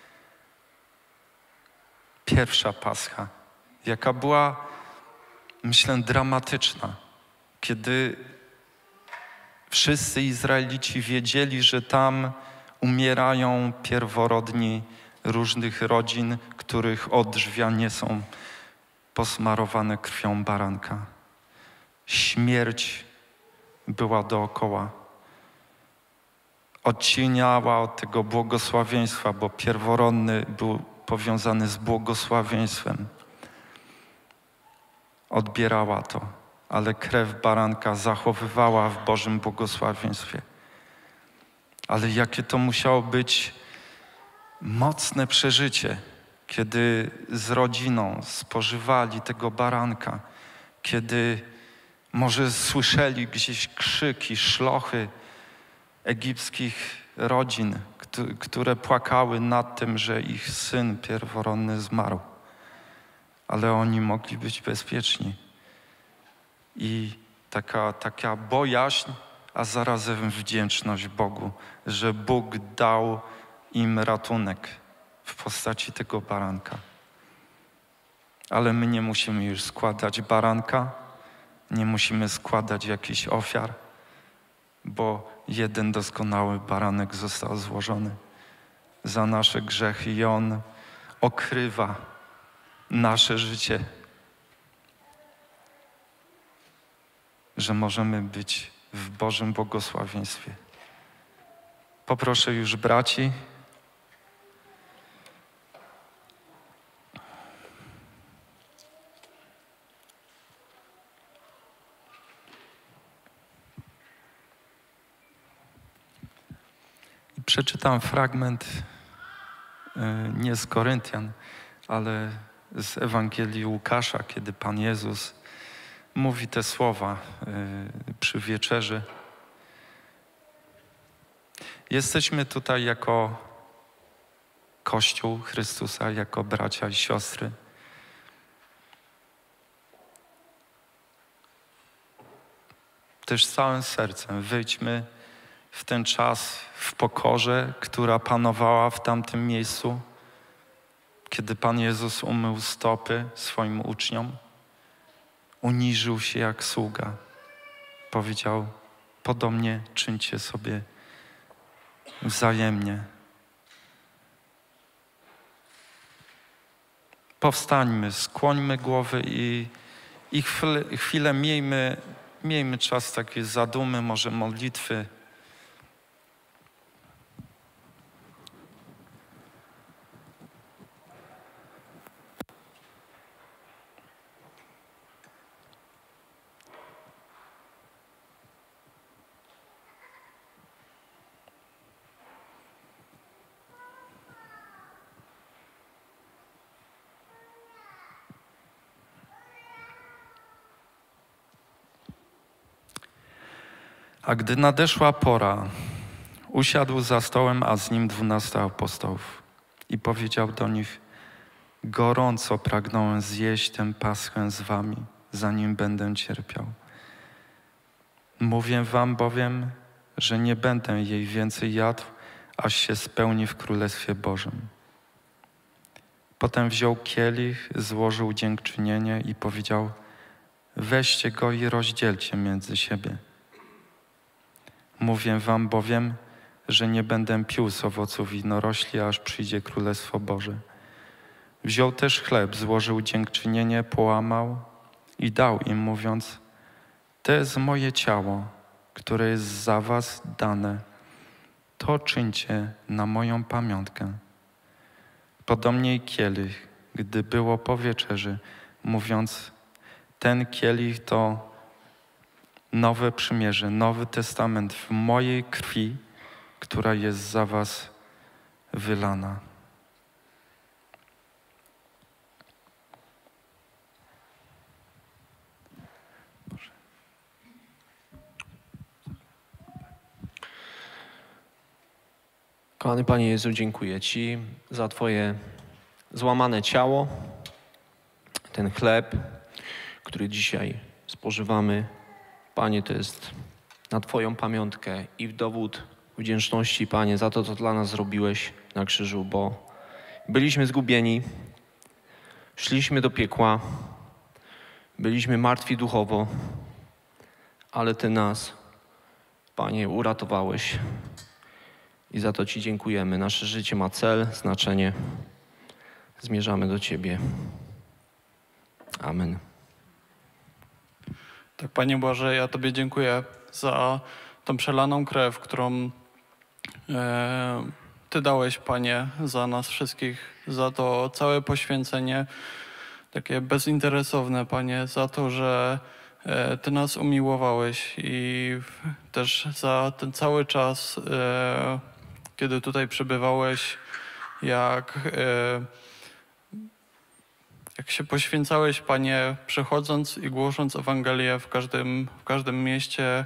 pierwsza Pascha, jaka była, myślę, dramatyczna, kiedy wszyscy Izraelici wiedzieli, że tam umierają pierworodni różnych rodzin, których odrzwia nie są posmarowane krwią baranka. Śmierć była dookoła. Odcinała od tego błogosławieństwa, bo pierworodny był powiązany z błogosławieństwem. Odbierała to, ale krew baranka zachowywała w Bożym błogosławieństwie. Ale jakie to musiało być mocne przeżycie, kiedy z rodziną spożywali tego baranka, kiedy może słyszeli gdzieś krzyki, szlochy egipskich rodzin, które płakały nad tym, że ich syn pierworodny zmarł. Ale oni mogli być bezpieczni. I taka bojaźń, a zarazem wdzięczność Bogu, że Bóg dał im ratunek w postaci tego baranka. Ale my nie musimy już składać baranka, nie musimy składać jakichś ofiar, bo jeden doskonały baranek został złożony za nasze grzechy i On okrywa nasze życie, że możemy być w Bożym błogosławieństwie. Poproszę już braci, przeczytam fragment nie z Koryntian, ale z Ewangelii Łukasza, kiedy Pan Jezus mówi te słowa przy wieczerzy. Jesteśmy tutaj jako Kościół Chrystusa, jako bracia i siostry. Też z całym sercem wyjdźmy w ten czas w pokorze, która panowała w tamtym miejscu, kiedy Pan Jezus umył stopy swoim uczniom. Uniżył się jak sługa. Powiedział: podobnie czyńcie sobie wzajemnie. Powstańmy, skłońmy głowy i chwilę miejmy czas takiej zadumy, może modlitwy. A gdy nadeszła pora, usiadł za stołem, a z nim 12 apostołów i powiedział do nich: gorąco pragnąłem zjeść tę paschę z wami, zanim będę cierpiał. Mówię wam bowiem, że nie będę jej więcej jadł, aż się spełni w Królestwie Bożym. Potem wziął kielich, złożył dziękczynienie i powiedział: weźcie go i rozdzielcie między siebie. Mówię wam bowiem, że nie będę pił z owoców winorośli, aż przyjdzie Królestwo Boże. Wziął też chleb, złożył dziękczynienie, połamał i dał im, mówiąc: to jest moje ciało, które jest za was dane. To czyńcie na moją pamiątkę. Podobnie i kielich, gdy było po wieczerzy, mówiąc: ten kielich to nowe przymierze, Nowy Testament w mojej krwi, która jest za was wylana. Kochany Panie Jezu, dziękuję Ci za Twoje złamane ciało, ten chleb, który dzisiaj spożywamy. Panie, to jest na Twoją pamiątkę i w dowód wdzięczności, Panie, za to, co dla nas zrobiłeś na krzyżu, bo byliśmy zgubieni, szliśmy do piekła, byliśmy martwi duchowo, ale Ty nas, Panie, uratowałeś. I za to Ci dziękujemy. Nasze życie ma cel, znaczenie. Zmierzamy do Ciebie. Amen. Tak, Panie Boże, ja Tobie dziękuję za tą przelaną krew, którą Ty dałeś, Panie, za nas wszystkich, za to całe poświęcenie, takie bezinteresowne, Panie, za to, że Ty nas umiłowałeś i też za ten cały czas, kiedy tutaj przebywałeś, jak się poświęcałeś, Panie, przechodząc i głosząc Ewangelię w każdym mieście,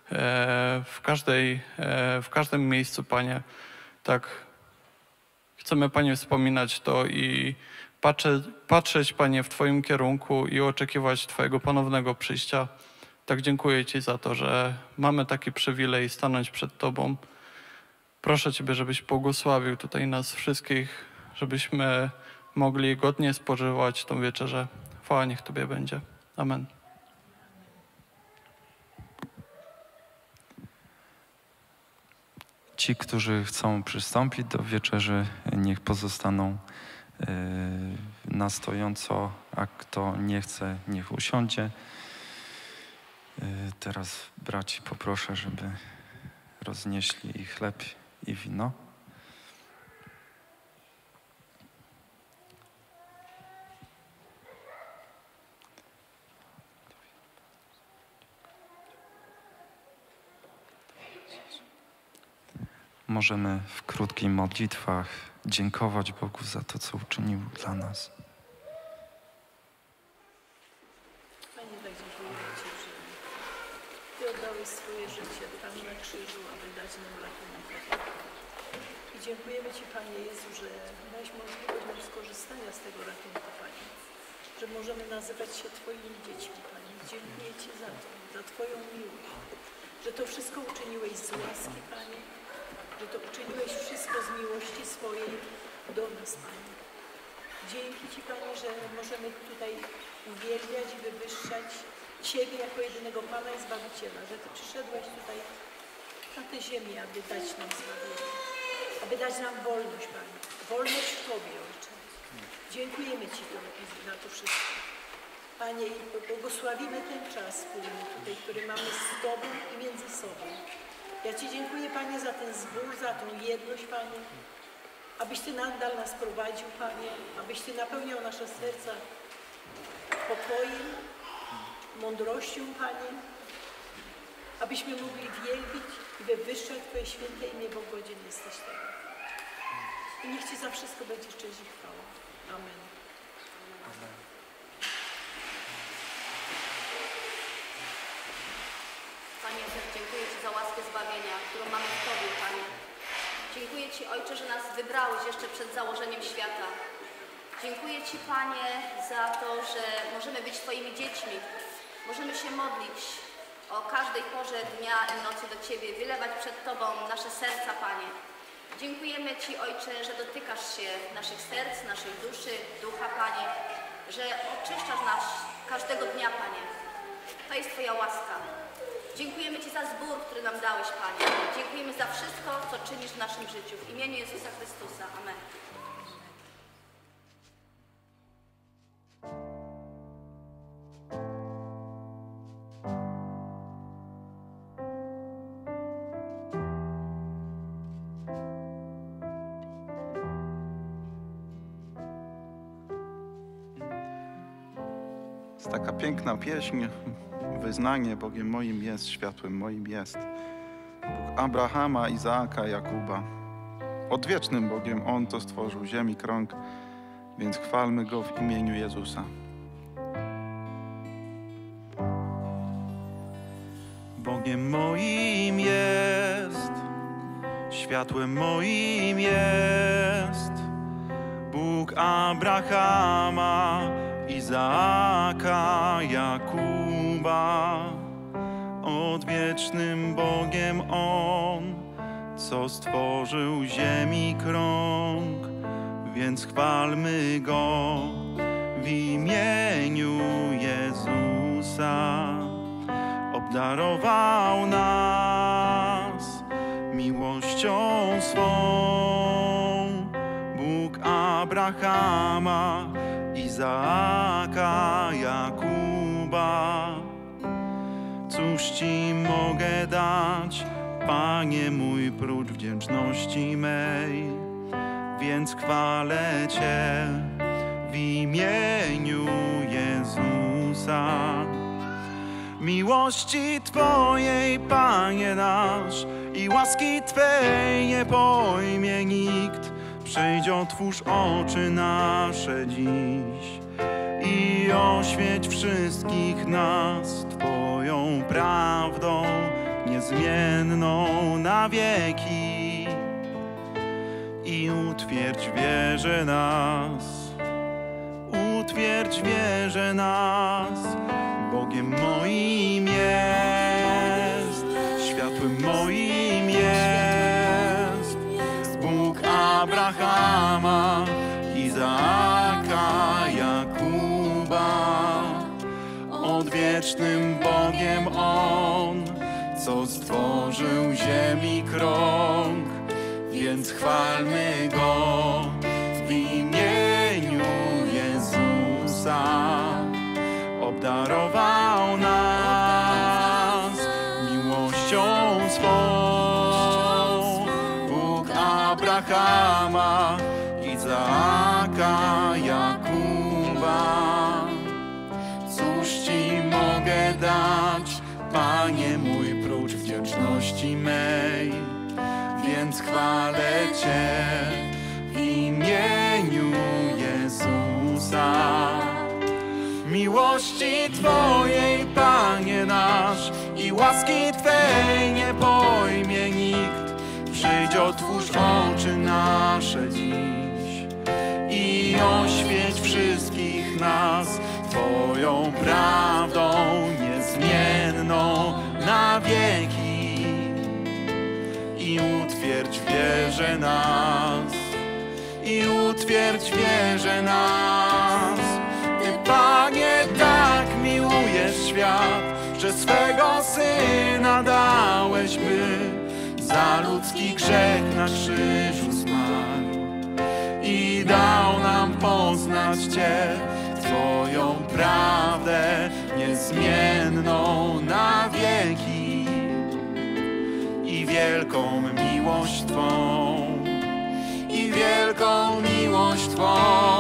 w każdym miejscu, Panie. Tak chcemy, Panie, wspominać to i patrzeć, Panie, w Twoim kierunku i oczekiwać Twojego ponownego przyjścia. Tak dziękuję Ci za to, że mamy taki przywilej stanąć przed Tobą. Proszę Ciebie, żebyś błogosławił tutaj nas wszystkich, żebyśmy mogli godnie spożywać tą wieczerzę. Chwała niech Tobie będzie. Amen. Ci, którzy chcą przystąpić do wieczerzy, niech pozostaną na stojąco, a kto nie chce, niech usiądzie. Teraz braci poproszę, żeby roznieśli i chleb, i wino. Możemy w krótkich modlitwach dziękować Bogu za to, co uczynił dla nas. Panie, tak dziękuję Ci, że Ty oddałeś swoje życie tam na krzyżu, aby dać nam ratunek. I dziękujemy Ci, Panie Jezu, że dałeś możliwość nam skorzystania z tego ratunku, Panie. Że możemy nazywać się Twoimi dziećmi, Panie. Dziękuję Ci za to, za Twoją miłość. Że to wszystko uczyniłeś z łaski, Panie. Że to uczyniłeś wszystko z miłości swojej do nas, Panie. Dzięki Ci, Panie, że możemy tutaj uwielbiać i wywyższać Ciebie jako jedynego Pana i Zbawiciela, że Ty przyszedłeś tutaj na tę ziemię, aby dać nam zbawienie, aby dać nam wolność, Panie. Wolność w Tobie, Ojcze. Dziękujemy Ci za to wszystko. Panie, i błogosławimy ten czas wspólny tutaj, który mamy z Tobą i między sobą. Ja Ci dziękuję, Panie, za ten zbór, za tą jedność, Panie. Abyś Ty nadal nas prowadził, Panie, abyś Ty napełniał nasze serca pokojem, mądrością, Panie, abyśmy mogli wielbić i wywyższać Twoje święte imię, bo godzien jesteś tego. I niech Ci za wszystko będzie cześć i chwała. Amen. Amen. Panie Jezu, dziękuję Ci za łaskę zbawienia, którą mamy w Tobie, Panie. Dziękuję Ci, Ojcze, że nas wybrałeś jeszcze przed założeniem świata. Dziękuję Ci, Panie, za to, że możemy być Twoimi dziećmi. Możemy się modlić o każdej porze dnia i nocy do Ciebie, wylewać przed Tobą nasze serca, Panie. Dziękujemy Ci, Ojcze, że dotykasz się naszych serc, naszej duszy, ducha, Panie, że oczyszczasz nas każdego dnia, Panie. To jest Twoja łaska. Dziękujemy Ci za zbór, który nam dałeś, Panie. Dziękujemy za wszystko, co czynisz w naszym życiu. W imieniu Jezusa Chrystusa. Amen. Jest taka piękna pieśń, wyznanie: Bogiem moim jest, światłem moim jest. Bóg Abrahama, Izaaka, Jakuba. Odwiecznym Bogiem On to stworzył ziemi krąg, więc chwalmy Go w imieniu Jezusa. Bogiem moim jest, światłem moim jest. Bóg Abrahama, Izaaka, Jakuba. Odwiecznym Bogiem On, co stworzył ziemi krąg, więc chwalmy Go w imieniu Jezusa. Obdarował nas miłością swą, Bóg Abrahama, Izaaka, Jakuba. Cóż Ci mogę dać, Panie mój, prócz wdzięczności mej? Więc chwalę Cię w imieniu Jezusa. Miłości Twojej, Panie nasz, i łaski Twej nie pojmie nikt. Przyjdź, otwórz oczy nasze dziś i oświeć wszystkich nas Twoją prawdą niezmienną na wieki. I utwierdź wierze nas, utwierdź wierze nas. Bogiem moim jest, światłem moim jest. Bóg Abrahama, Izaaka, Jakuba. Odwiecznym Bogiem On, co stworzył ziemi krąg, więc chwalmy Go w imieniu Jezusa. Obdarował nas miłością swą, Bóg Abrahama, Izaaka, Jakuba. Cóż Ci mogę dać, Panie mój, prócz wdzięczności mej? Więc chwalę Cię w imieniu Jezusa. Miłości Twojej, Panie nasz, i łaski Twej nie pojmie nikt. Przyjdź, otwórz oczy nasze dziś i oświeć wszystkich nas Twoją prawdą niezmienną na wieki i utwierdź w wierze nas, i utwierdź w wierze nas. Ty, Panie, tak miłujesz świat, że swego Syna dałeś, by za ludzki grzech na krzyżu zmarł i dał nam poznać Cię, Twoją prawdę niezmienną na wieki i wielką miłość Twą, i wielką miłość Twą.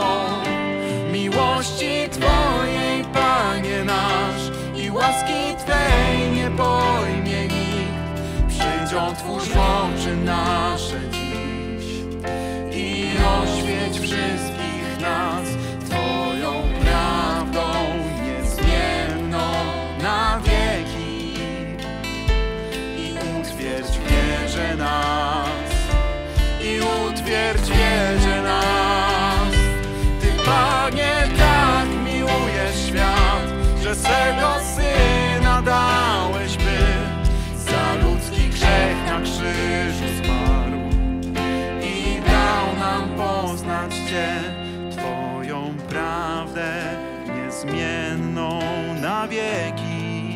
Miłości Twojej, Panie nasz, i łaski Twej nie pojmie nikt. Przyjdź, otwórz oczy nasze dziś i oświeć wszystkich nas Twoją prawdą niezmienną na wieki i utwierdź w wierze nas, i utwierdź w wierze nas. Ty, Panie, tak miłujesz świat, że swego Syna dałeś, by za ludzki grzech na krzyżu zmarł i dał nam poznać Cię, Twoją prawdę niezmienną na wieki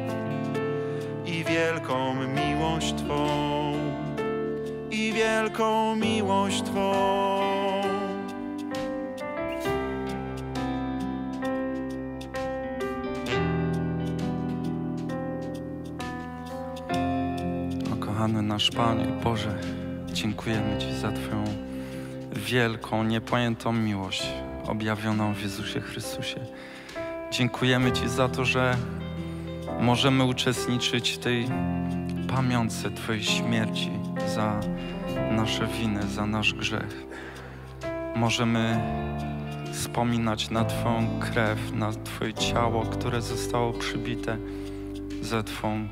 i wielką miłość Twą, i wielką miłość Twą. Kochany nasz Panie Boże, dziękujemy Ci za Twoją wielką, niepojętą miłość objawioną w Jezusie Chrystusie. Dziękujemy Ci za to, że możemy uczestniczyć w tej pamiątce Twojej śmierci za nasze winy, za nasz grzech. Możemy wspominać na Twoją krew, na Twoje ciało, które zostało przybite, za Twą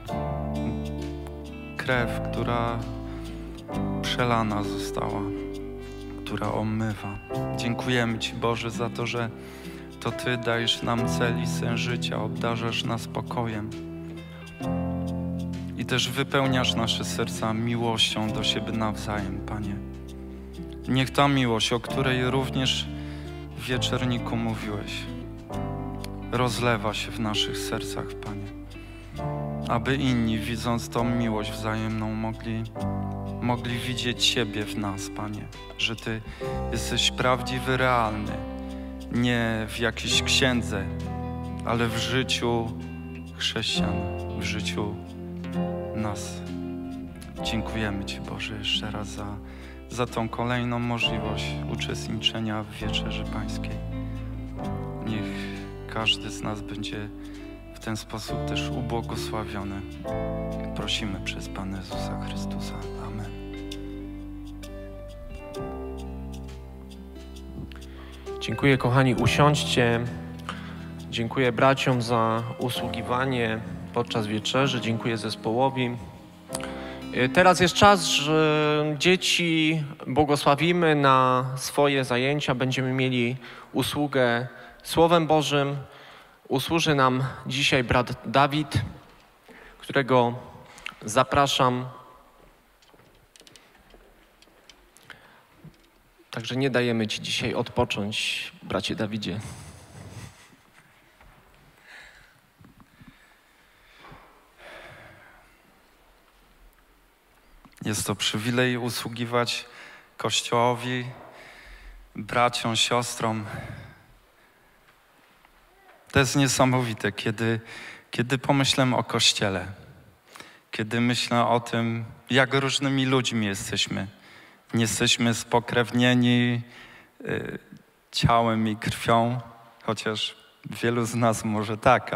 krew, która przelana została, która omywa. Dziękujemy Ci, Boże, za to, że to Ty dajesz nam cel i sens życia, obdarzasz nas spokojem i też wypełniasz nasze serca miłością do siebie nawzajem, Panie. Niech ta miłość, o której również w wieczorniku mówiłeś, rozlewa się w naszych sercach, Panie, aby inni, widząc tą miłość wzajemną, mogli widzieć Ciebie w nas, Panie, że Ty jesteś prawdziwy, realny, nie w jakiejś księdze, ale w życiu chrześcijan, w życiu nas. Dziękujemy Ci, Boże, jeszcze raz za tą kolejną możliwość uczestniczenia w Wieczerzy Pańskiej. Niech każdy z nas będzie w ten sposób też ubłogosławiony. Prosimy przez Pana Jezusa Chrystusa. Amen. Dziękuję, kochani, usiądźcie. Dziękuję braciom za usługiwanie podczas wieczerzy. Dziękuję zespołowi. Teraz jest czas, że dzieci błogosławimy na swoje zajęcia. Będziemy mieli usługę Słowem Bożym. Usłuży nam dzisiaj brat Dawid, którego zapraszam. Także nie dajemy Ci dzisiaj odpocząć, bracie Dawidzie. Jest to przywilej usługiwać Kościołowi, braciom, siostrom. To jest niesamowite, kiedy pomyślę o Kościele, kiedy myślę o tym, jak różnymi ludźmi jesteśmy. Nie jesteśmy spokrewnieni ciałem i krwią, chociaż wielu z nas może tak,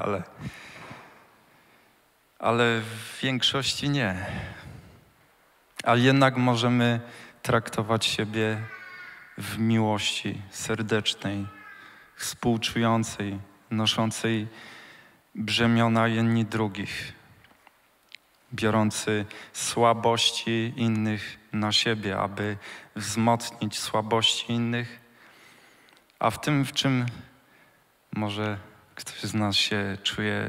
ale w większości nie. Ale jednak możemy traktować siebie w miłości serdecznej, współczującej, noszącej brzemiona jedni drugich. biorący słabości innych na siebie, aby wzmocnić słabości innych. A w tym, w czym może ktoś z nas się czuje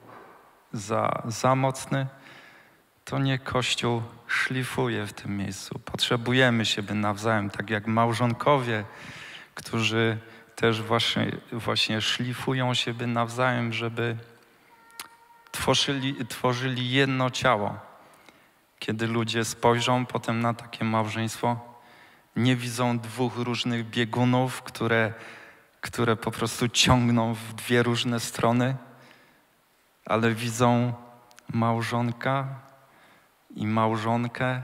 za mocny, to niech Kościół szlifuje w tym miejscu. Potrzebujemy siebie nawzajem, tak jak małżonkowie, którzy też właśnie szlifują siebie nawzajem, żeby tworzyli jedno ciało. Kiedy ludzie spojrzą potem na takie małżeństwo, nie widzą dwóch różnych biegunów, które po prostu ciągną w dwie różne strony, ale widzą małżonka i małżonkę,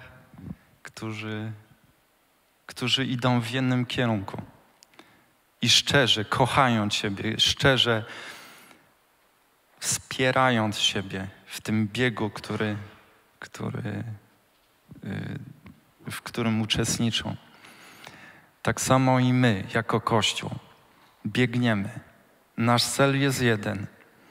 którzy idą w jednym kierunku i szczerze kochając siebie, szczerze wspierając siebie w tym biegu, w którym uczestniczą. Tak samo i my, jako Kościół, biegniemy. Nasz cel jest jeden.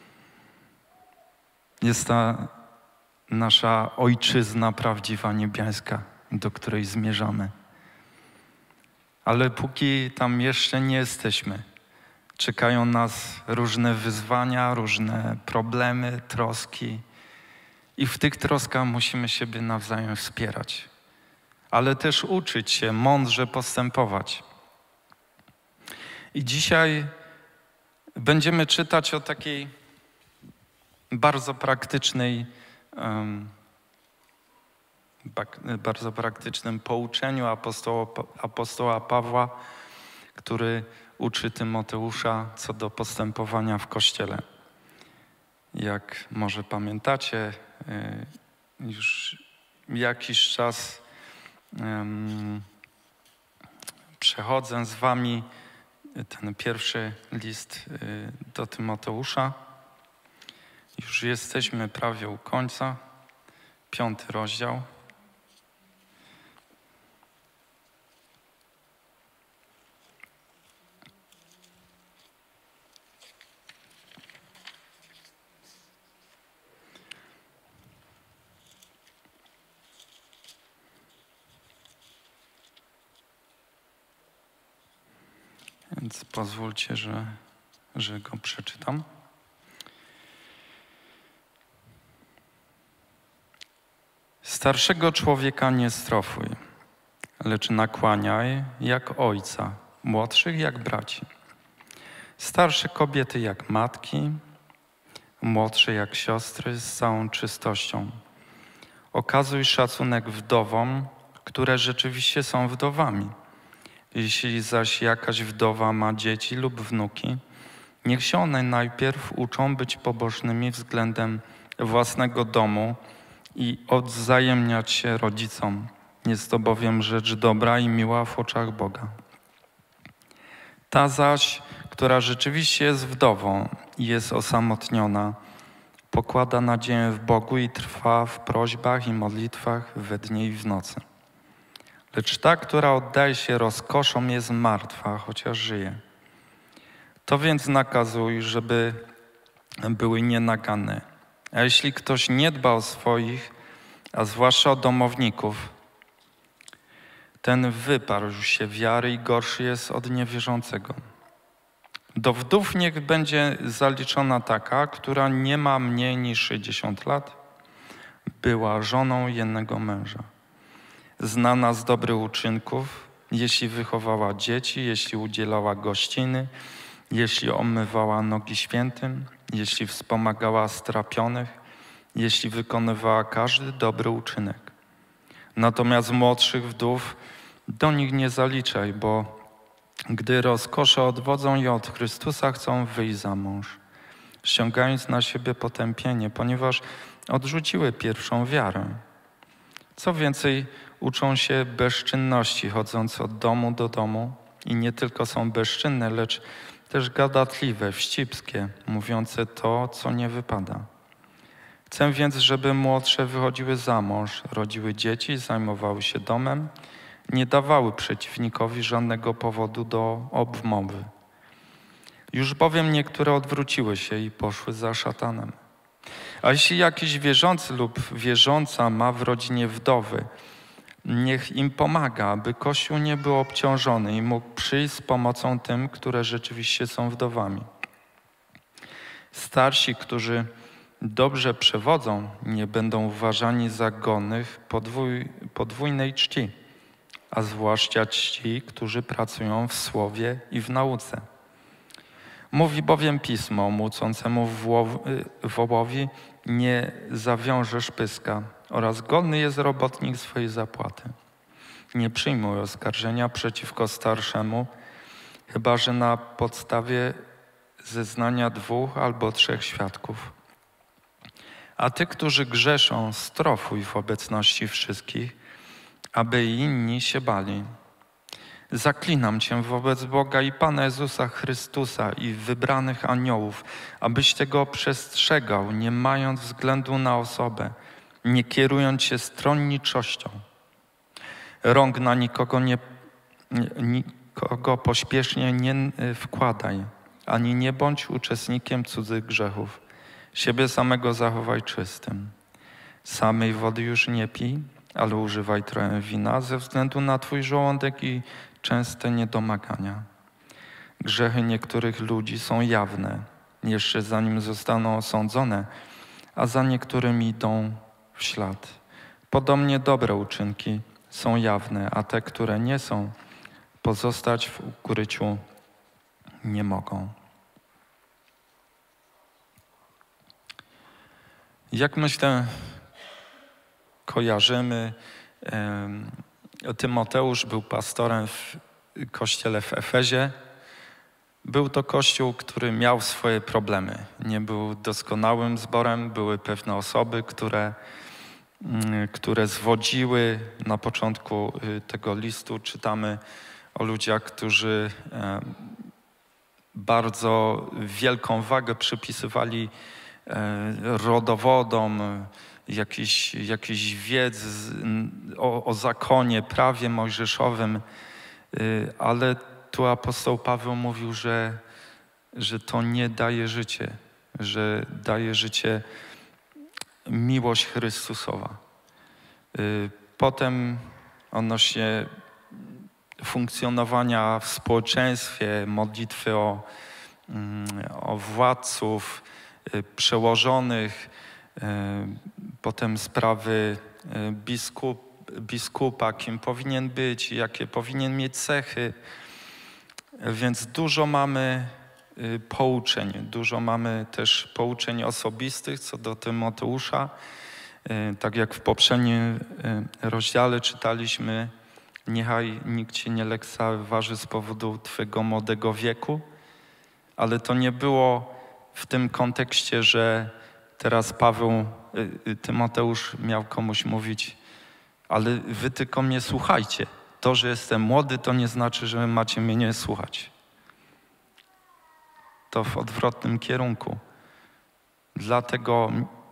Jest ta nasza ojczyzna prawdziwa, niebiańska, do której zmierzamy. Ale póki tam jeszcze nie jesteśmy, czekają nas różne wyzwania, różne problemy, troski. I w tych troskach musimy siebie nawzajem wspierać. Ale też uczyć się mądrze postępować. I dzisiaj będziemy czytać o takiej bardzo praktycznym pouczeniu apostoła Pawła, który uczy Tymoteusza co do postępowania w Kościele. Jak może pamiętacie, już jakiś czas przechodzę z wami ten pierwszy list do Tymoteusza. Już jesteśmy prawie u końca, 5. rozdział. Więc pozwólcie, że go przeczytam. Starszego człowieka nie strofuj, lecz nakłaniaj jak ojca, młodszych jak braci. Starsze kobiety jak matki, młodsze jak siostry z całą czystością. Okazuj szacunek wdowom, które rzeczywiście są wdowami. Jeśli zaś jakaś wdowa ma dzieci lub wnuki, niech się one najpierw uczą być pobożnymi względem własnego domu i odwzajemniać się rodzicom. Jest to bowiem rzecz dobra i miła w oczach Boga. Ta zaś, która rzeczywiście jest wdową i jest osamotniona, pokłada nadzieję w Bogu i trwa w prośbach i modlitwach we dnie i w nocy. Lecz ta, która oddaje się rozkoszom, jest martwa, chociaż żyje. To więc nakazuj, żeby były nienaganne. A jeśli ktoś nie dba o swoich, a zwłaszcza o domowników, ten wyparł się wiary i gorszy jest od niewierzącego. Do wdów niech będzie zaliczona taka, która nie ma mniej niż 60 lat, była żoną jednego męża. Znana z dobrych uczynków, jeśli wychowała dzieci, jeśli udzielała gościny, jeśli omywała nogi świętym, jeśli wspomagała strapionych, jeśli wykonywała każdy dobry uczynek. Natomiast młodszych wdów do nich nie zaliczaj, bo gdy rozkosze odwodzą je od Chrystusa, chcą wyjść za mąż, ściągając na siebie potępienie, ponieważ odrzuciły pierwszą wiarę. Co więcej, uczą się bezczynności, chodząc od domu do domu i nie tylko są bezczynne, lecz też gadatliwe, wścibskie, mówiące to, co nie wypada. Chcę więc, żeby młodsze wychodziły za mąż, rodziły dzieci, zajmowały się domem, nie dawały przeciwnikowi żadnego powodu do obmowy. Już bowiem niektóre odwróciły się i poszły za szatanem. A jeśli jakiś wierzący lub wierząca ma w rodzinie wdowy, niech im pomaga, aby Kościół nie był obciążony i mógł przyjść z pomocą tym, które rzeczywiście są wdowami. Starsi, którzy dobrze przewodzą, nie będą uważani za godnych podwójnej czci, a zwłaszcza ci, którzy pracują w słowie i w nauce. Mówi bowiem Pismo młócącemu wołowi, nie zawiążesz pyska, oraz godny jest robotnik swojej zapłaty. Nie przyjmuj oskarżenia przeciwko starszemu, chyba że na podstawie zeznania 2 albo 3 świadków. A ty, którzy grzeszą, strofuj w obecności wszystkich, aby inni się bali. Zaklinam Cię wobec Boga i Pana Jezusa Chrystusa i wybranych aniołów, abyś tego przestrzegał, nie mając względu na osobę, nie kierując się stronniczością. Rąk na nikogo pośpiesznie nie wkładaj, ani nie bądź uczestnikiem cudzych grzechów. Siebie samego zachowaj czystym. Samej wody już nie pij, ale używaj trochę wina ze względu na Twój żołądek i częste niedomagania. Grzechy niektórych ludzi są jawne, jeszcze zanim zostaną osądzone, a za niektórymi idą w ślad. Podobnie dobre uczynki są jawne, a te, które nie są, pozostać w ukryciu nie mogą. Jak myślę, kojarzymy, Tymoteusz był pastorem w kościele w Efezie. Był to kościół, który miał swoje problemy. Nie był doskonałym zborem, były pewne osoby, które zwodziły. Na początku tego listu czytamy o ludziach, którzy bardzo wielką wagę przypisywali rodowodom, jakiś wiedz o zakonie, prawie mojżeszowym, ale tu apostoł Paweł mówił, że to nie daje życie, że daje życie miłość Chrystusowa. Potem odnośnie funkcjonowania w społeczeństwie, modlitwy o władców, przełożonych, potem sprawy biskupa, kim powinien być, jakie powinien mieć cechy. Więc dużo mamy pouczeń, dużo mamy też pouczeń osobistych co do Tymoteusza. Tak jak w poprzednim rozdziale czytaliśmy, niechaj nikt cię nie lekceważy z powodu twego młodego wieku, ale to nie było w tym kontekście, że teraz Tymoteusz miał komuś mówić, ale wy tylko mnie słuchajcie. To, że jestem młody, to nie znaczy, że macie mnie nie słuchać. To w odwrotnym kierunku. Dlatego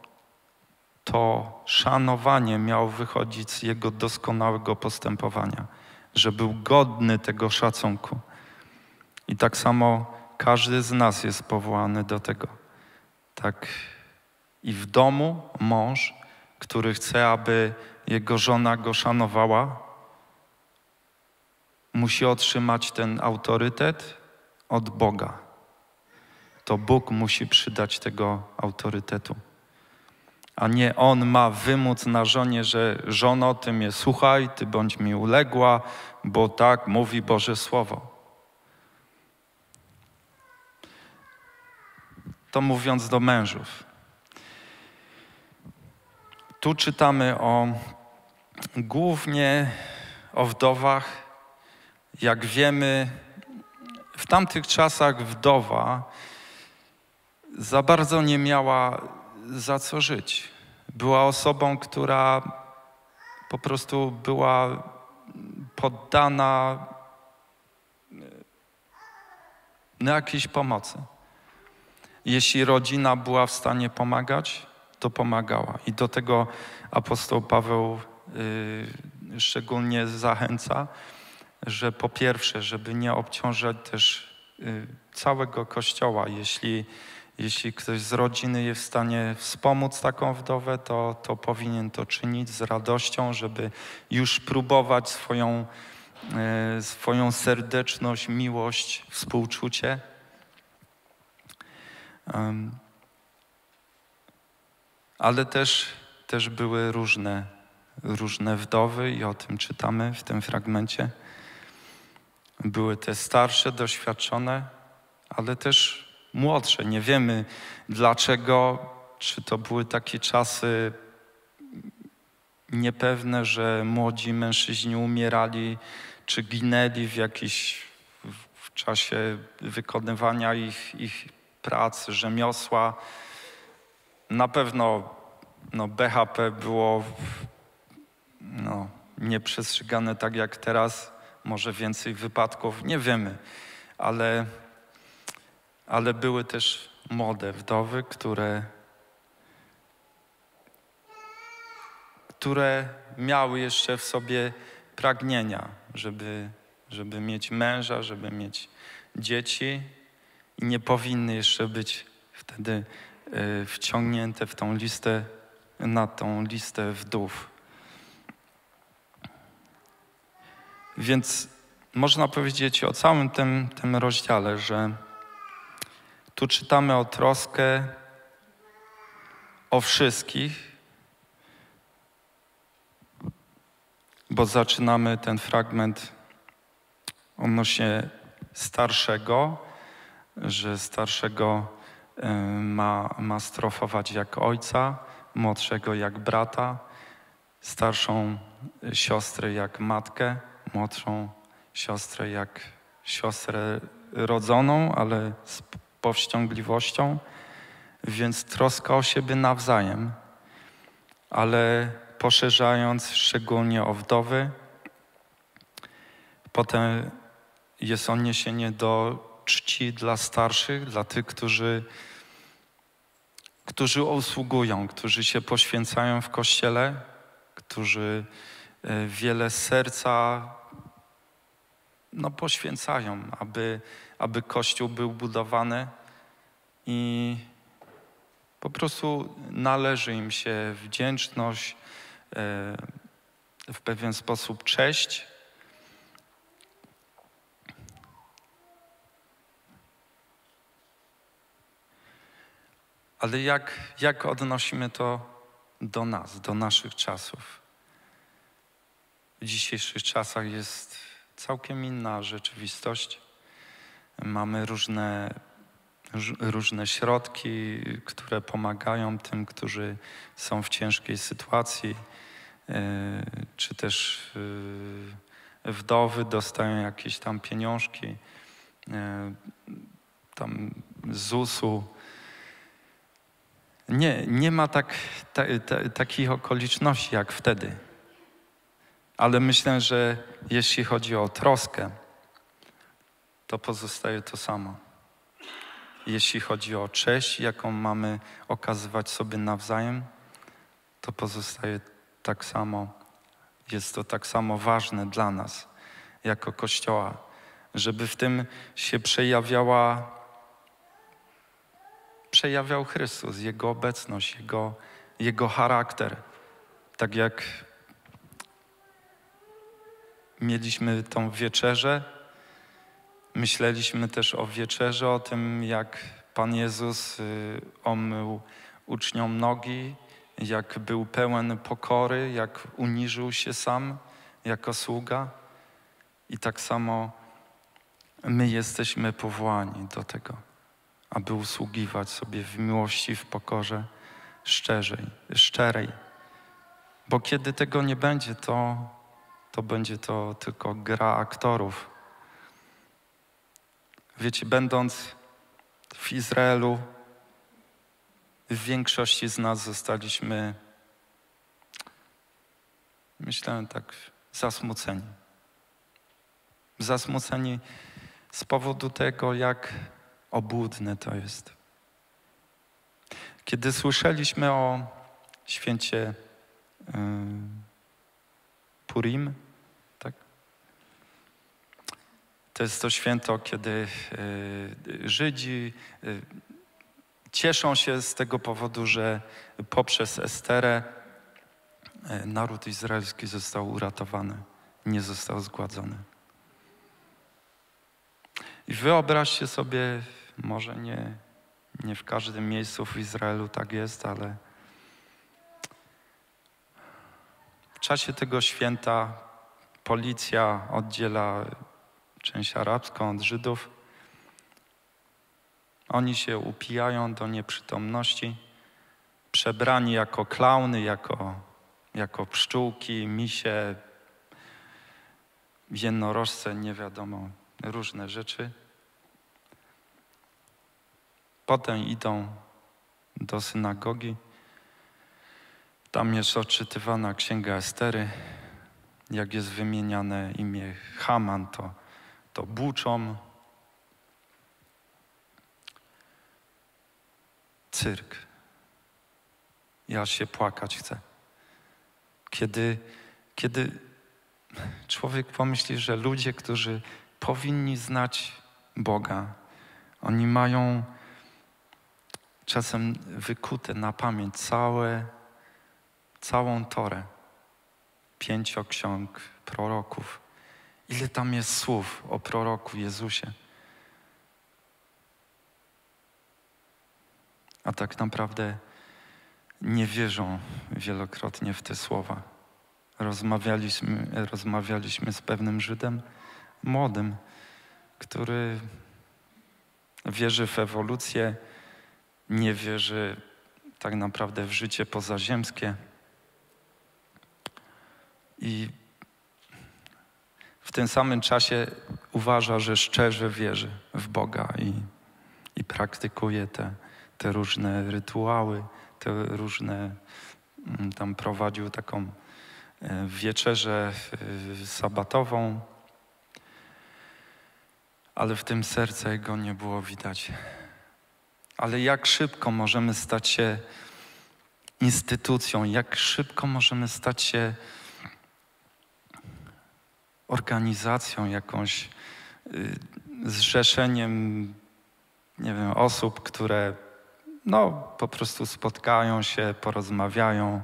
to szanowanie miało wychodzić z jego doskonałego postępowania, że był godny tego szacunku. I tak samo każdy z nas jest powołany do tego. Tak i w domu mąż, który chce, aby jego żona go szanowała, musi otrzymać ten autorytet od Boga. To Bóg musi przydać tego autorytetu. A nie on ma wymóc na żonie, że żono, ty mnie słuchaj, ty bądź mi uległa, bo tak mówi Boże Słowo. To mówiąc do mężów. Tu czytamy głównie o wdowach. Jak wiemy, w tamtych czasach wdowa za bardzo nie miała za co żyć. Była osobą, która po prostu była poddana na jakiejś pomocy. Jeśli rodzina była w stanie pomagać, to pomagała. I do tego apostoł Paweł szczególnie zachęca, że po pierwsze, żeby nie obciążać też całego Kościoła, Jeśli ktoś z rodziny jest w stanie wspomóc taką wdowę, to powinien to czynić z radością, żeby już próbować swoją serdeczność, miłość, współczucie. Ale też były różne wdowy i o tym czytamy w tym fragmencie. Były te starsze, doświadczone, ale też młodsze. Nie wiemy dlaczego, czy to były takie czasy niepewne, że młodzi mężczyźni umierali, czy ginęli w czasie wykonywania ich prac, rzemiosła. Na pewno BHP było nieprzestrzegane tak jak teraz, może więcej wypadków, nie wiemy, ale były też młode wdowy, które miały jeszcze w sobie pragnienia, żeby mieć męża, żeby mieć dzieci i nie powinny jeszcze być wtedy wciągnięte na tą listę wdów. Więc można powiedzieć o całym tym rozdziale, że tu czytamy o troskę o wszystkich, bo zaczynamy ten fragment odnośnie starszego, że starszego ma strofować jak ojca, młodszego jak brata, starszą siostrę jak matkę, młodszą siostrę jak siostrę rodzoną, ale z powściągliwością, więc troska o siebie nawzajem, ale poszerzając szczególnie o wdowy. Potem jest odniesienie do czci dla starszych, dla tych, którzy usługują, którzy się poświęcają w Kościele, którzy wiele serca poświęcają, aby Kościół był budowany i po prostu należy im się wdzięczność, w pewien sposób cześć. Ale jak odnosimy to do nas, do naszych czasów? W dzisiejszych czasach jest całkiem inna rzeczywistość. Mamy różne środki, które pomagają tym, którzy są w ciężkiej sytuacji, czy też wdowy dostają jakieś tam pieniążki, tam z ZUS-u. Nie ma takich okoliczności jak wtedy. Ale myślę, że jeśli chodzi o troskę, to pozostaje to samo. Jeśli chodzi o cześć, jaką mamy okazywać sobie nawzajem, to pozostaje tak samo. Jest to tak samo ważne dla nas, jako Kościoła, żeby w tym się przejawiał Chrystus, Jego obecność, Jego charakter. Tak jak mieliśmy tą wieczerzę, myśleliśmy też o wieczerzy, o tym, jak Pan Jezus omył uczniom nogi, jak był pełen pokory, jak uniżył się sam jako sługa. I tak samo my jesteśmy powołani do tego, aby usługiwać sobie w miłości, w pokorze szczerej. Bo kiedy tego nie będzie, to będzie to tylko gra aktorów. Wiecie, będąc w Izraelu, w większości z nas zostaliśmy, myślę tak, zasmuceni. Zasmuceni z powodu tego, jak obłudne to jest. Kiedy słyszeliśmy o święcie Purim, tak? To jest to święto, kiedy Żydzi cieszą się z tego powodu, że poprzez Esterę naród izraelski został uratowany, nie został zgładzony. I wyobraźcie sobie, może nie w każdym miejscu w Izraelu tak jest, ale w czasie tego święta policja oddziela część arabską od Żydów. Oni się upijają do nieprzytomności, przebrani jako klauny, jako pszczółki, misie, jednorożce, nie wiadomo, różne rzeczy. Potem idą do synagogi. Tam jest odczytywana Księga Estery. Jak jest wymieniane imię Haman, to buczą. Cyrk. Ja się płakać chcę. Kiedy człowiek pomyśli, że ludzie, którzy powinni znać Boga, oni mają czasem wykute na pamięć całą Torę, 5 ksiąg proroków. Ile tam jest słów o proroku Jezusie. A tak naprawdę nie wierzą wielokrotnie w te słowa. Rozmawialiśmy z pewnym Żydem młodym, który wierzy w ewolucję, nie wierzy tak naprawdę w życie pozaziemskie. I w tym samym czasie uważa, że szczerze wierzy w Boga i praktykuje te różne rytuały, te różne, tam prowadził taką wieczerzę sabatową, ale w tym serce jego nie było widać. Ale jak szybko możemy stać się instytucją, jak szybko możemy stać się organizacją, jakąś zrzeszeniem, nie wiem, osób, które po prostu spotkają się, porozmawiają.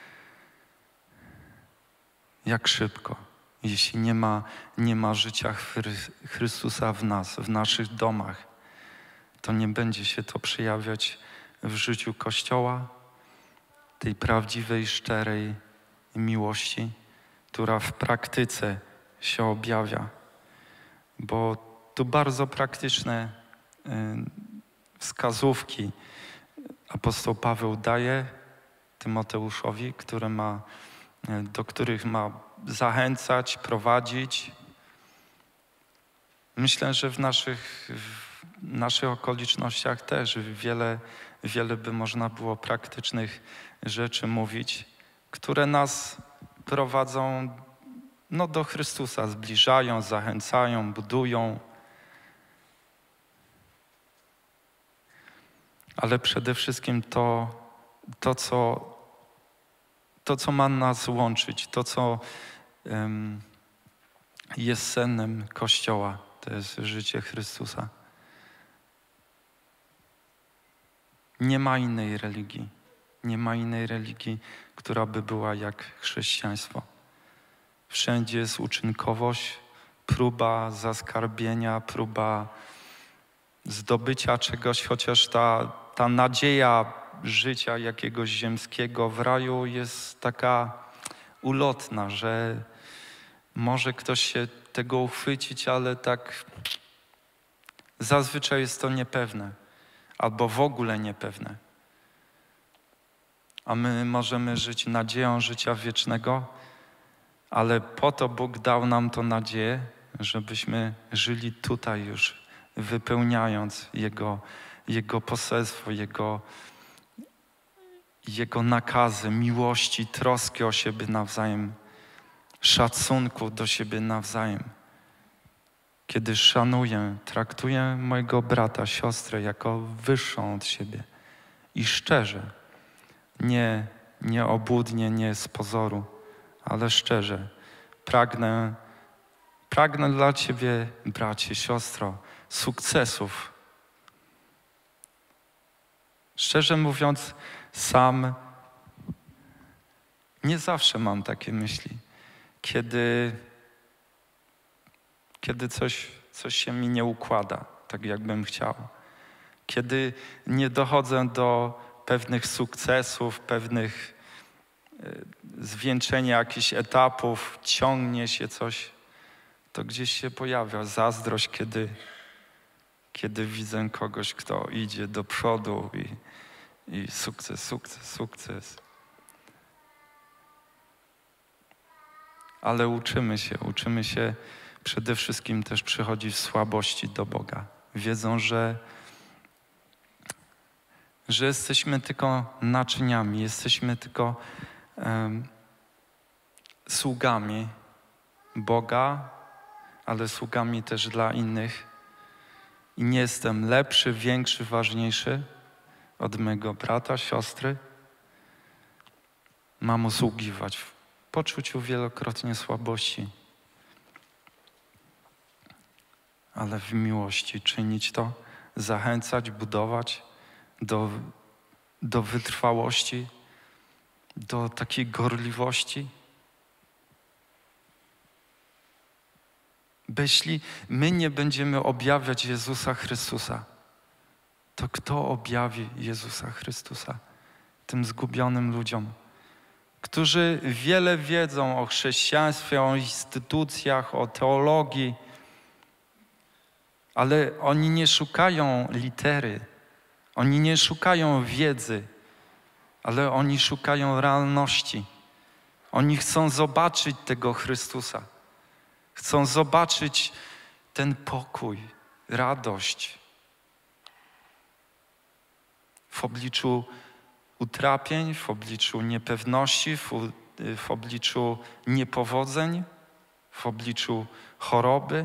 Jak szybko, jeśli nie ma życia Chrystusa w nas, w naszych domach, to nie będzie się to przejawiać w życiu Kościoła, tej prawdziwej, szczerej miłości, która w praktyce się objawia. Bo tu bardzo praktyczne wskazówki apostoł Paweł daje Tymoteuszowi, do których ma zachęcać, prowadzić. Myślę, że w naszych okolicznościach też wiele by można było praktycznych rzeczy mówić, które nas prowadzą do Chrystusa, zbliżają, zachęcają, budują. Ale przede wszystkim to co ma nas łączyć, to co jest sednem Kościoła, to jest życie Chrystusa. Nie ma innej religii, która by była jak chrześcijaństwo. Wszędzie jest uczynkowość, próba zaskarbienia, próba zdobycia czegoś, chociaż ta nadzieja życia jakiegoś ziemskiego w raju jest taka ulotna, że może ktoś się tego uchwycić, ale tak zazwyczaj jest to niepewne albo w ogóle niepewne. A my możemy żyć nadzieją życia wiecznego, ale po to Bóg dał nam tą nadzieję, żebyśmy żyli tutaj już, wypełniając Jego poselstwo, Jego nakazy, miłości, troski o siebie nawzajem, szacunku do siebie nawzajem. Kiedy szanuję, traktuję mojego brata, siostrę jako wyższą od siebie i szczerze, nie obłudnie, nie z pozoru, ale szczerze. Pragnę dla Ciebie, bracie, siostro, sukcesów. Szczerze mówiąc, sam nie zawsze mam takie myśli. Kiedy coś się mi nie układa, tak jakbym chciał. Kiedy nie dochodzę do pewnych sukcesów, pewnych zwieńczenia jakichś etapów, ciągnie się coś, to gdzieś się pojawia zazdrość, kiedy widzę kogoś, kto idzie do przodu i sukces. Ale uczymy się przede wszystkim też przychodzić w słabości do Boga. Wiedzą, że jesteśmy tylko naczyniami, jesteśmy tylko sługami Boga, ale sługami też dla innych. I nie jestem lepszy, większy, ważniejszy od mego brata, siostry. Mam usługiwać w poczuciu wielokrotnie słabości, ale w miłości czynić to, zachęcać, budować do wytrwałości, do takiej gorliwości. Bo jeśli my nie będziemy objawiać Jezusa Chrystusa, to kto objawi Jezusa Chrystusa tym zgubionym ludziom, którzy wiele wiedzą o chrześcijaństwie, o instytucjach, o teologii, ale oni nie szukają litery, oni nie szukają wiedzy, ale oni szukają realności. Oni chcą zobaczyć tego Chrystusa. Chcą zobaczyć ten pokój, radość w obliczu utrapień, w obliczu niepewności, w obliczu niepowodzeń, w obliczu choroby.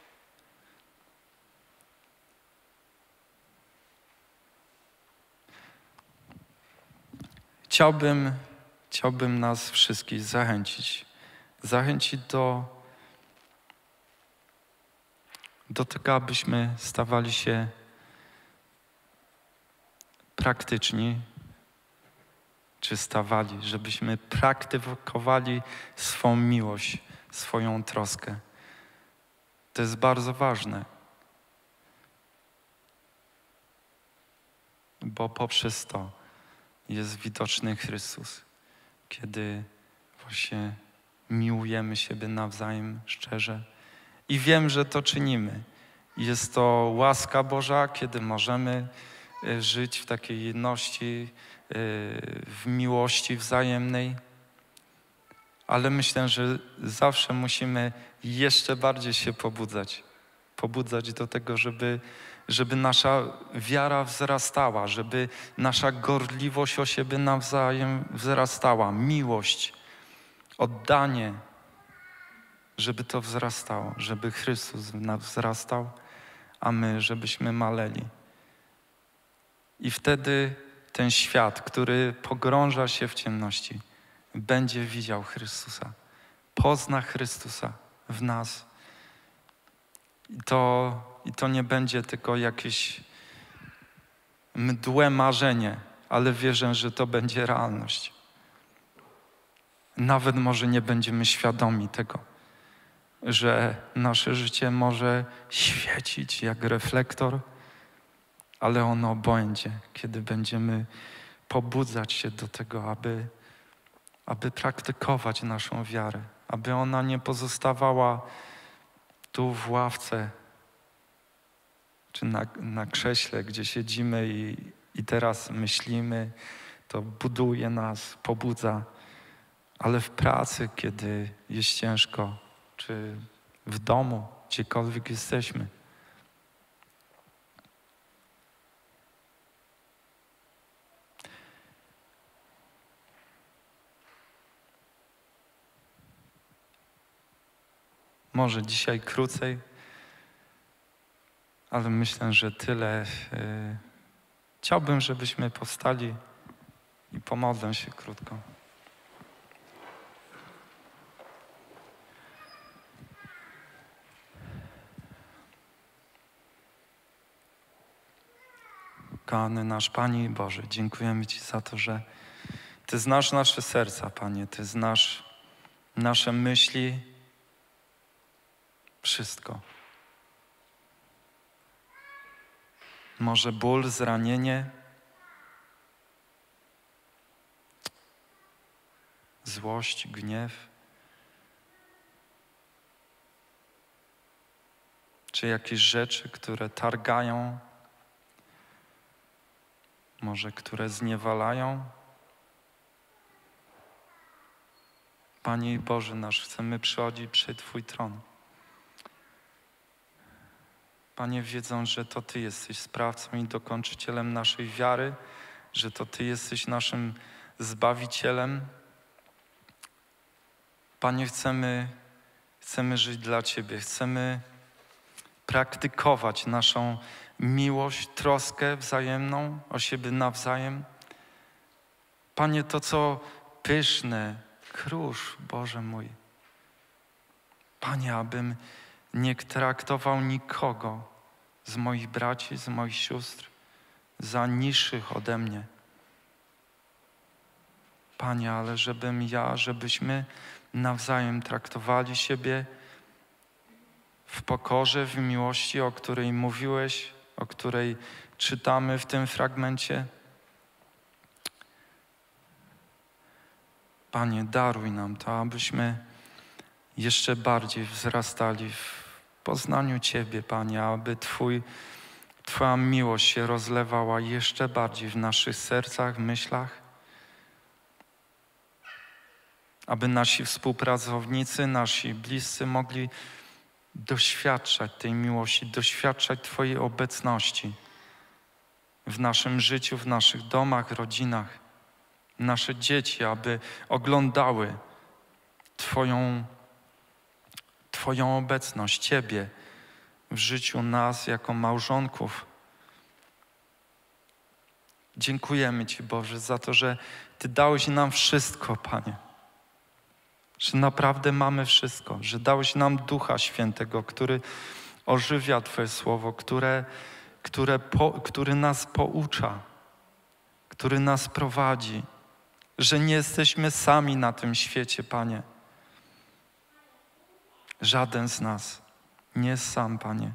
Chciałbym nas wszystkich zachęcić do tego, abyśmy stawali się praktyczni, żebyśmy praktykowali swą miłość, swoją troskę. To jest bardzo ważne, bo poprzez to jest widoczny Chrystus, kiedy właśnie miłujemy siebie nawzajem szczerze. I wiem, że to czynimy. Jest to łaska Boża, kiedy możemy żyć w takiej jedności, w miłości wzajemnej. Ale myślę, że zawsze musimy jeszcze bardziej się pobudzać do tego, żeby nasza wiara wzrastała, żeby nasza gorliwość o siebie nawzajem wzrastała, miłość, oddanie, żeby to wzrastało, żeby Chrystus w nas wzrastał, a my, żebyśmy maleli. I wtedy ten świat, który pogrąża się w ciemności, będzie widział Chrystusa, pozna Chrystusa w nas. I to nie będzie tylko jakieś mdłe marzenie, ale wierzę, że to będzie realność. Nawet może nie będziemy świadomi tego, że nasze życie może świecić jak reflektor, ale ono będzie, kiedy będziemy pobudzać się do tego, aby praktykować naszą wiarę, aby ona nie pozostawała tu w ławce czy na krześle, gdzie siedzimy i teraz myślimy, to buduje nas, pobudza, ale w pracy, kiedy jest ciężko, czy w domu, gdziekolwiek jesteśmy. Może dzisiaj krócej, ale myślę, że tyle. Chciałbym, żebyśmy powstali i pomodlę się krótko. Kochany nasz Panie i Boże, dziękujemy Ci za to, że Ty znasz nasze serca, Panie. Ty znasz nasze myśli, wszystko. Może ból, zranienie, złość, gniew, czy jakieś rzeczy, które targają, może które zniewalają. Panie Boże nasz, chcemy przychodzić przed Twój tron. Panie, wiedząc, że to Ty jesteś sprawcą i dokończycielem naszej wiary, że to Ty jesteś naszym Zbawicielem. Panie, chcemy żyć dla Ciebie, chcemy praktykować naszą miłość, troskę wzajemną o siebie nawzajem. Panie, to co pyszne, krusz, Boże mój. Panie, abym nie traktował nikogo z moich braci, z moich sióstr za niższych ode mnie. Panie, ale żebyśmy nawzajem traktowali siebie w pokorze, w miłości, o której mówiłeś, o której czytamy w tym fragmencie. Panie, daruj nam to, abyśmy jeszcze bardziej wzrastali w poznaniu Ciebie, Panie, aby Twoja miłość się rozlewała jeszcze bardziej w naszych sercach, myślach, aby nasi współpracownicy, nasi bliscy mogli doświadczać tej miłości, doświadczać Twojej obecności w naszym życiu, w naszych domach, rodzinach. Nasze dzieci, aby oglądały Twoją obecność, Ciebie w życiu nas jako małżonków. Dziękujemy Ci, Boże, za to, że Ty dałeś nam wszystko, Panie. Że naprawdę mamy wszystko, że dałeś nam Ducha Świętego, który ożywia Twoje Słowo, który nas poucza, który nas prowadzi, że nie jesteśmy sami na tym świecie, Panie. Żaden z nas nie jest sam, Panie.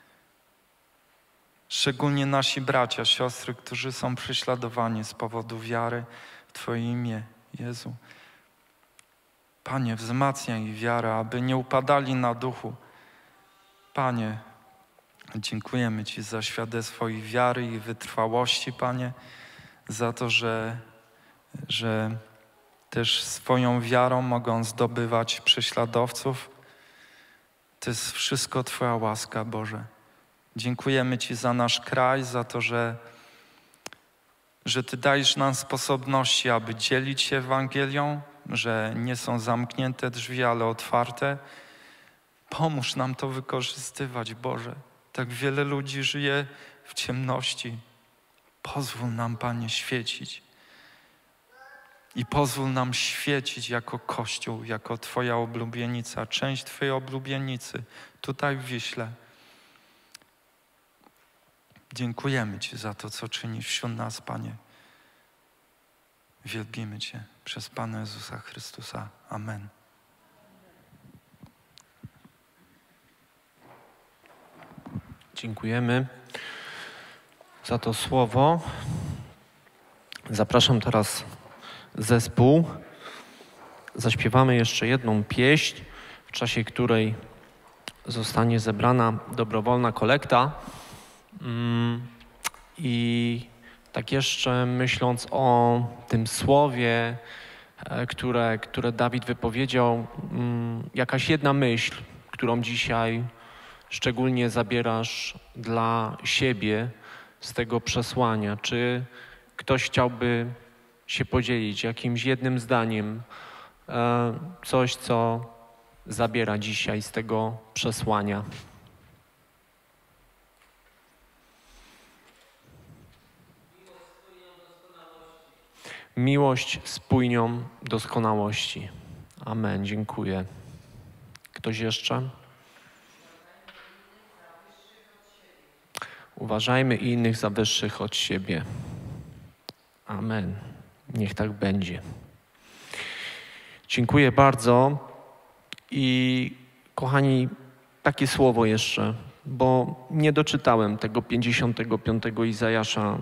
Szczególnie nasi bracia, siostry, którzy są prześladowani z powodu wiary w Twoje imię, Jezu. Panie, wzmacniaj ich wiarę, aby nie upadali na duchu. Panie, dziękujemy Ci za świadectwo ich wiary i wytrwałości, Panie, za to, że też swoją wiarą mogą zdobywać prześladowców. To jest wszystko Twoja łaska, Boże. Dziękujemy Ci za nasz kraj, za to, że Ty dajesz nam sposobności, aby dzielić się Ewangelią, że nie są zamknięte drzwi, ale otwarte. Pomóż nam to wykorzystywać, Boże. Tak wiele ludzi żyje w ciemności. Pozwól nam, Panie, świecić. I pozwól nam świecić jako Kościół, jako Twoja oblubienica, część Twojej oblubienicy, tutaj w Wiśle. Dziękujemy Ci za to, co czynisz wśród nas, Panie. Wielbimy Cię przez Pana Jezusa Chrystusa. Amen. Dziękujemy za to słowo. Zapraszam teraz zespół. Zaśpiewamy jeszcze jedną pieśń, w czasie której zostanie zebrana dobrowolna kolekta. I tak jeszcze myśląc o tym słowie, które Dawid wypowiedział, jakaś jedna myśl, którą dzisiaj szczególnie zabierasz dla siebie z tego przesłania. Czy ktoś chciałby się podzielić jakimś jednym zdaniem, coś, co zabiera dzisiaj z tego przesłania? Miłość spójnią doskonałości. Amen. Dziękuję. Ktoś jeszcze? Uważajmy innych za wyższych od siebie. Amen. Niech tak będzie. Dziękuję bardzo. I kochani, takie słowo jeszcze, bo nie doczytałem tego 55 Izajasza,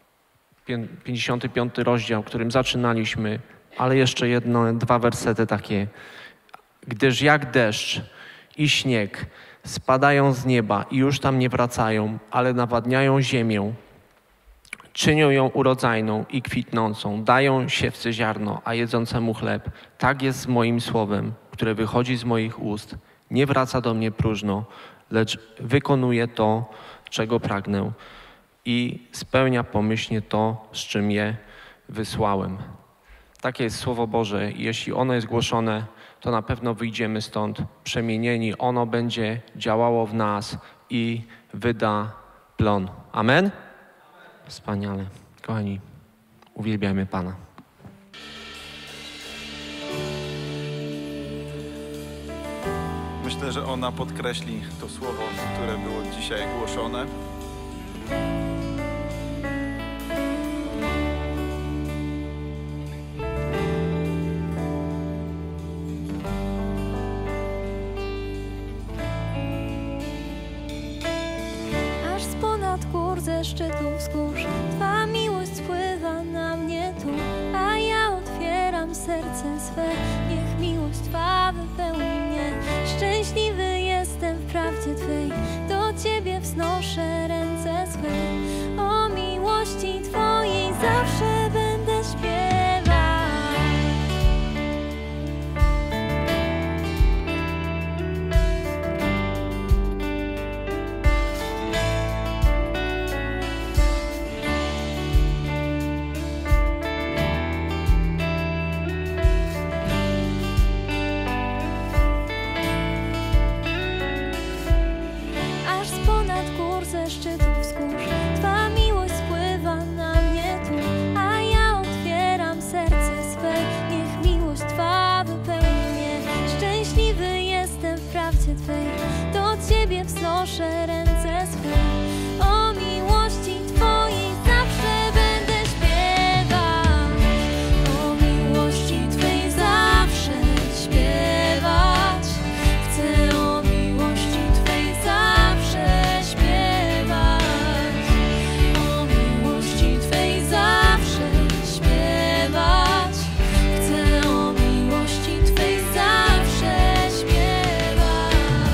55 rozdział, którym zaczynaliśmy, ale jeszcze dwa wersety takie. Gdyż jak deszcz i śnieg spadają z nieba i już tam nie wracają, ale nawadniają ziemię, czynią ją urodzajną i kwitnącą, dają siewcy ziarno, a jedzącemu chleb. Tak jest z moim słowem, które wychodzi z moich ust. Nie wraca do mnie próżno, lecz wykonuje to, czego pragnę i spełnia pomyślnie to, z czym je wysłałem. Takie jest Słowo Boże i jeśli ono jest głoszone, to na pewno wyjdziemy stąd przemienieni. Ono będzie działało w nas i wyda plon. Amen? Wspaniale. Kochani, uwielbiamy Pana. Myślę, że ona podkreśli to słowo, które było dzisiaj głoszone. Aż z ponad gór ze szczytów wzgórz Twa miłość spływa na mnie tu, a ja otwieram serce swe. Niech miłość Twa wypełni mnie. Szczęśliwy jestem w prawdzie Twej, do Ciebie wznoszę ręce swe. O miłości Twojej zawsze będę śpiewać. Aż z ponad gór ze szczytów wzgórz Twa miłość spływa na mnie tu, a ja otwieram serce swe. Niech miłość Twa wypełni mnie. Szczęśliwy jestem w prawdzie Twej, do Ciebie wznoszę ręce swe. O miłości Twojej zawsze będę śpiewać. O miłości Twej zawsze śpiewać. Chcę o miłości Twej zawsze śpiewać. O miłości Twej zawsze śpiewać. Chcę o miłości Twej zawsze śpiewać.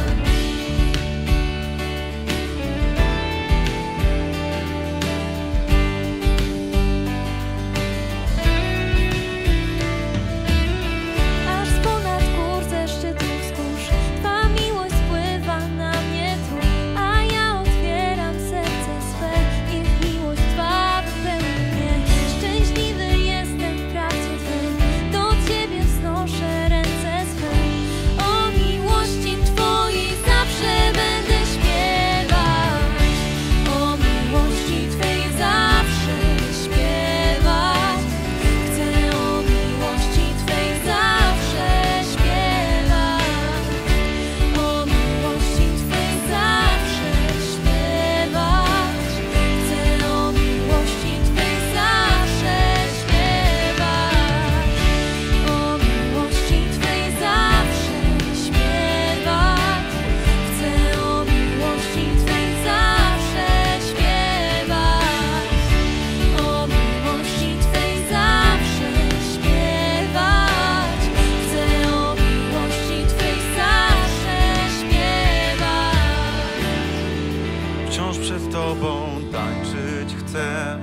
Aż z ponad gór ze szczytów wzgórz Twa miłość spływa na mnie tu, a ja otwieram serce swe. Niech miłość Twa wypełni mnie. Szczęśliwy jestem w prawdzie Twej, do Ciebie wznoszę ręce swe. O miłości Twojej zawsze będę śpiewać. O miłości Twej zawsze śpiewać. Chcę o miłości Twej zawsze śpiewać. O miłości Twej zawsze śpiewać. Chcę o miłości Twej zawsze śpiewać. O miłości Twej zawsze śpiewać. Chcę o miłości Twej zawsze śpiewać. O miłości Twej zawsze śpiewać. Chcę o miłości Twej zawsze śpiewać. Wciąż przed Tobą tańczyć chcę,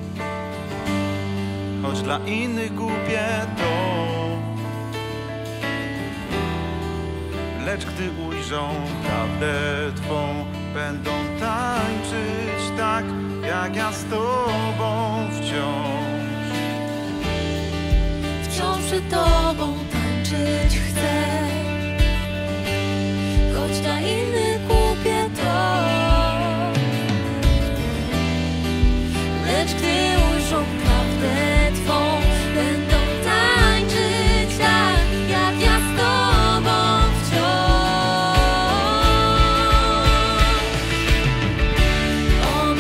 choć dla innych głupie to. Lecz gdy ujrzą prawdę Twą, będą tańczyć tak, jak ja z Tobą wciąż. Wciąż przed Tobą tańczyć chcę, choć dla innych głupie to. Lecz gdy ujrzą prawdę Twą, będą tańczyć tak, jak ja z Tobą wciąż. O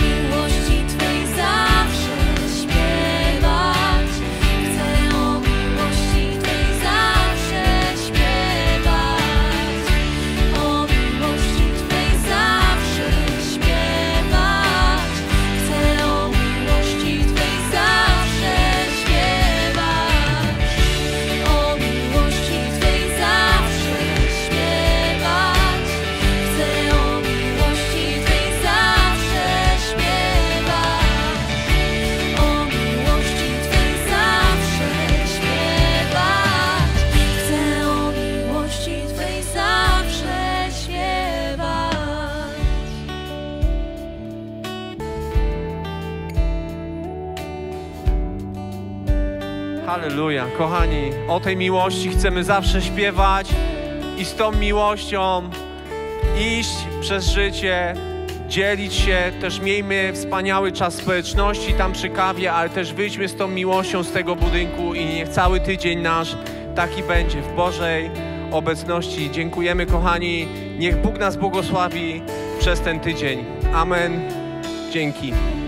Halleluja. Kochani, o tej miłości chcemy zawsze śpiewać i z tą miłością iść przez życie, dzielić się. Też miejmy wspaniały czas społeczności tam przy kawie, ale też wyjdźmy z tą miłością z tego budynku i niech cały tydzień nasz taki będzie w Bożej obecności. Dziękujemy, kochani. Niech Bóg nas błogosławi przez ten tydzień. Amen. Dzięki.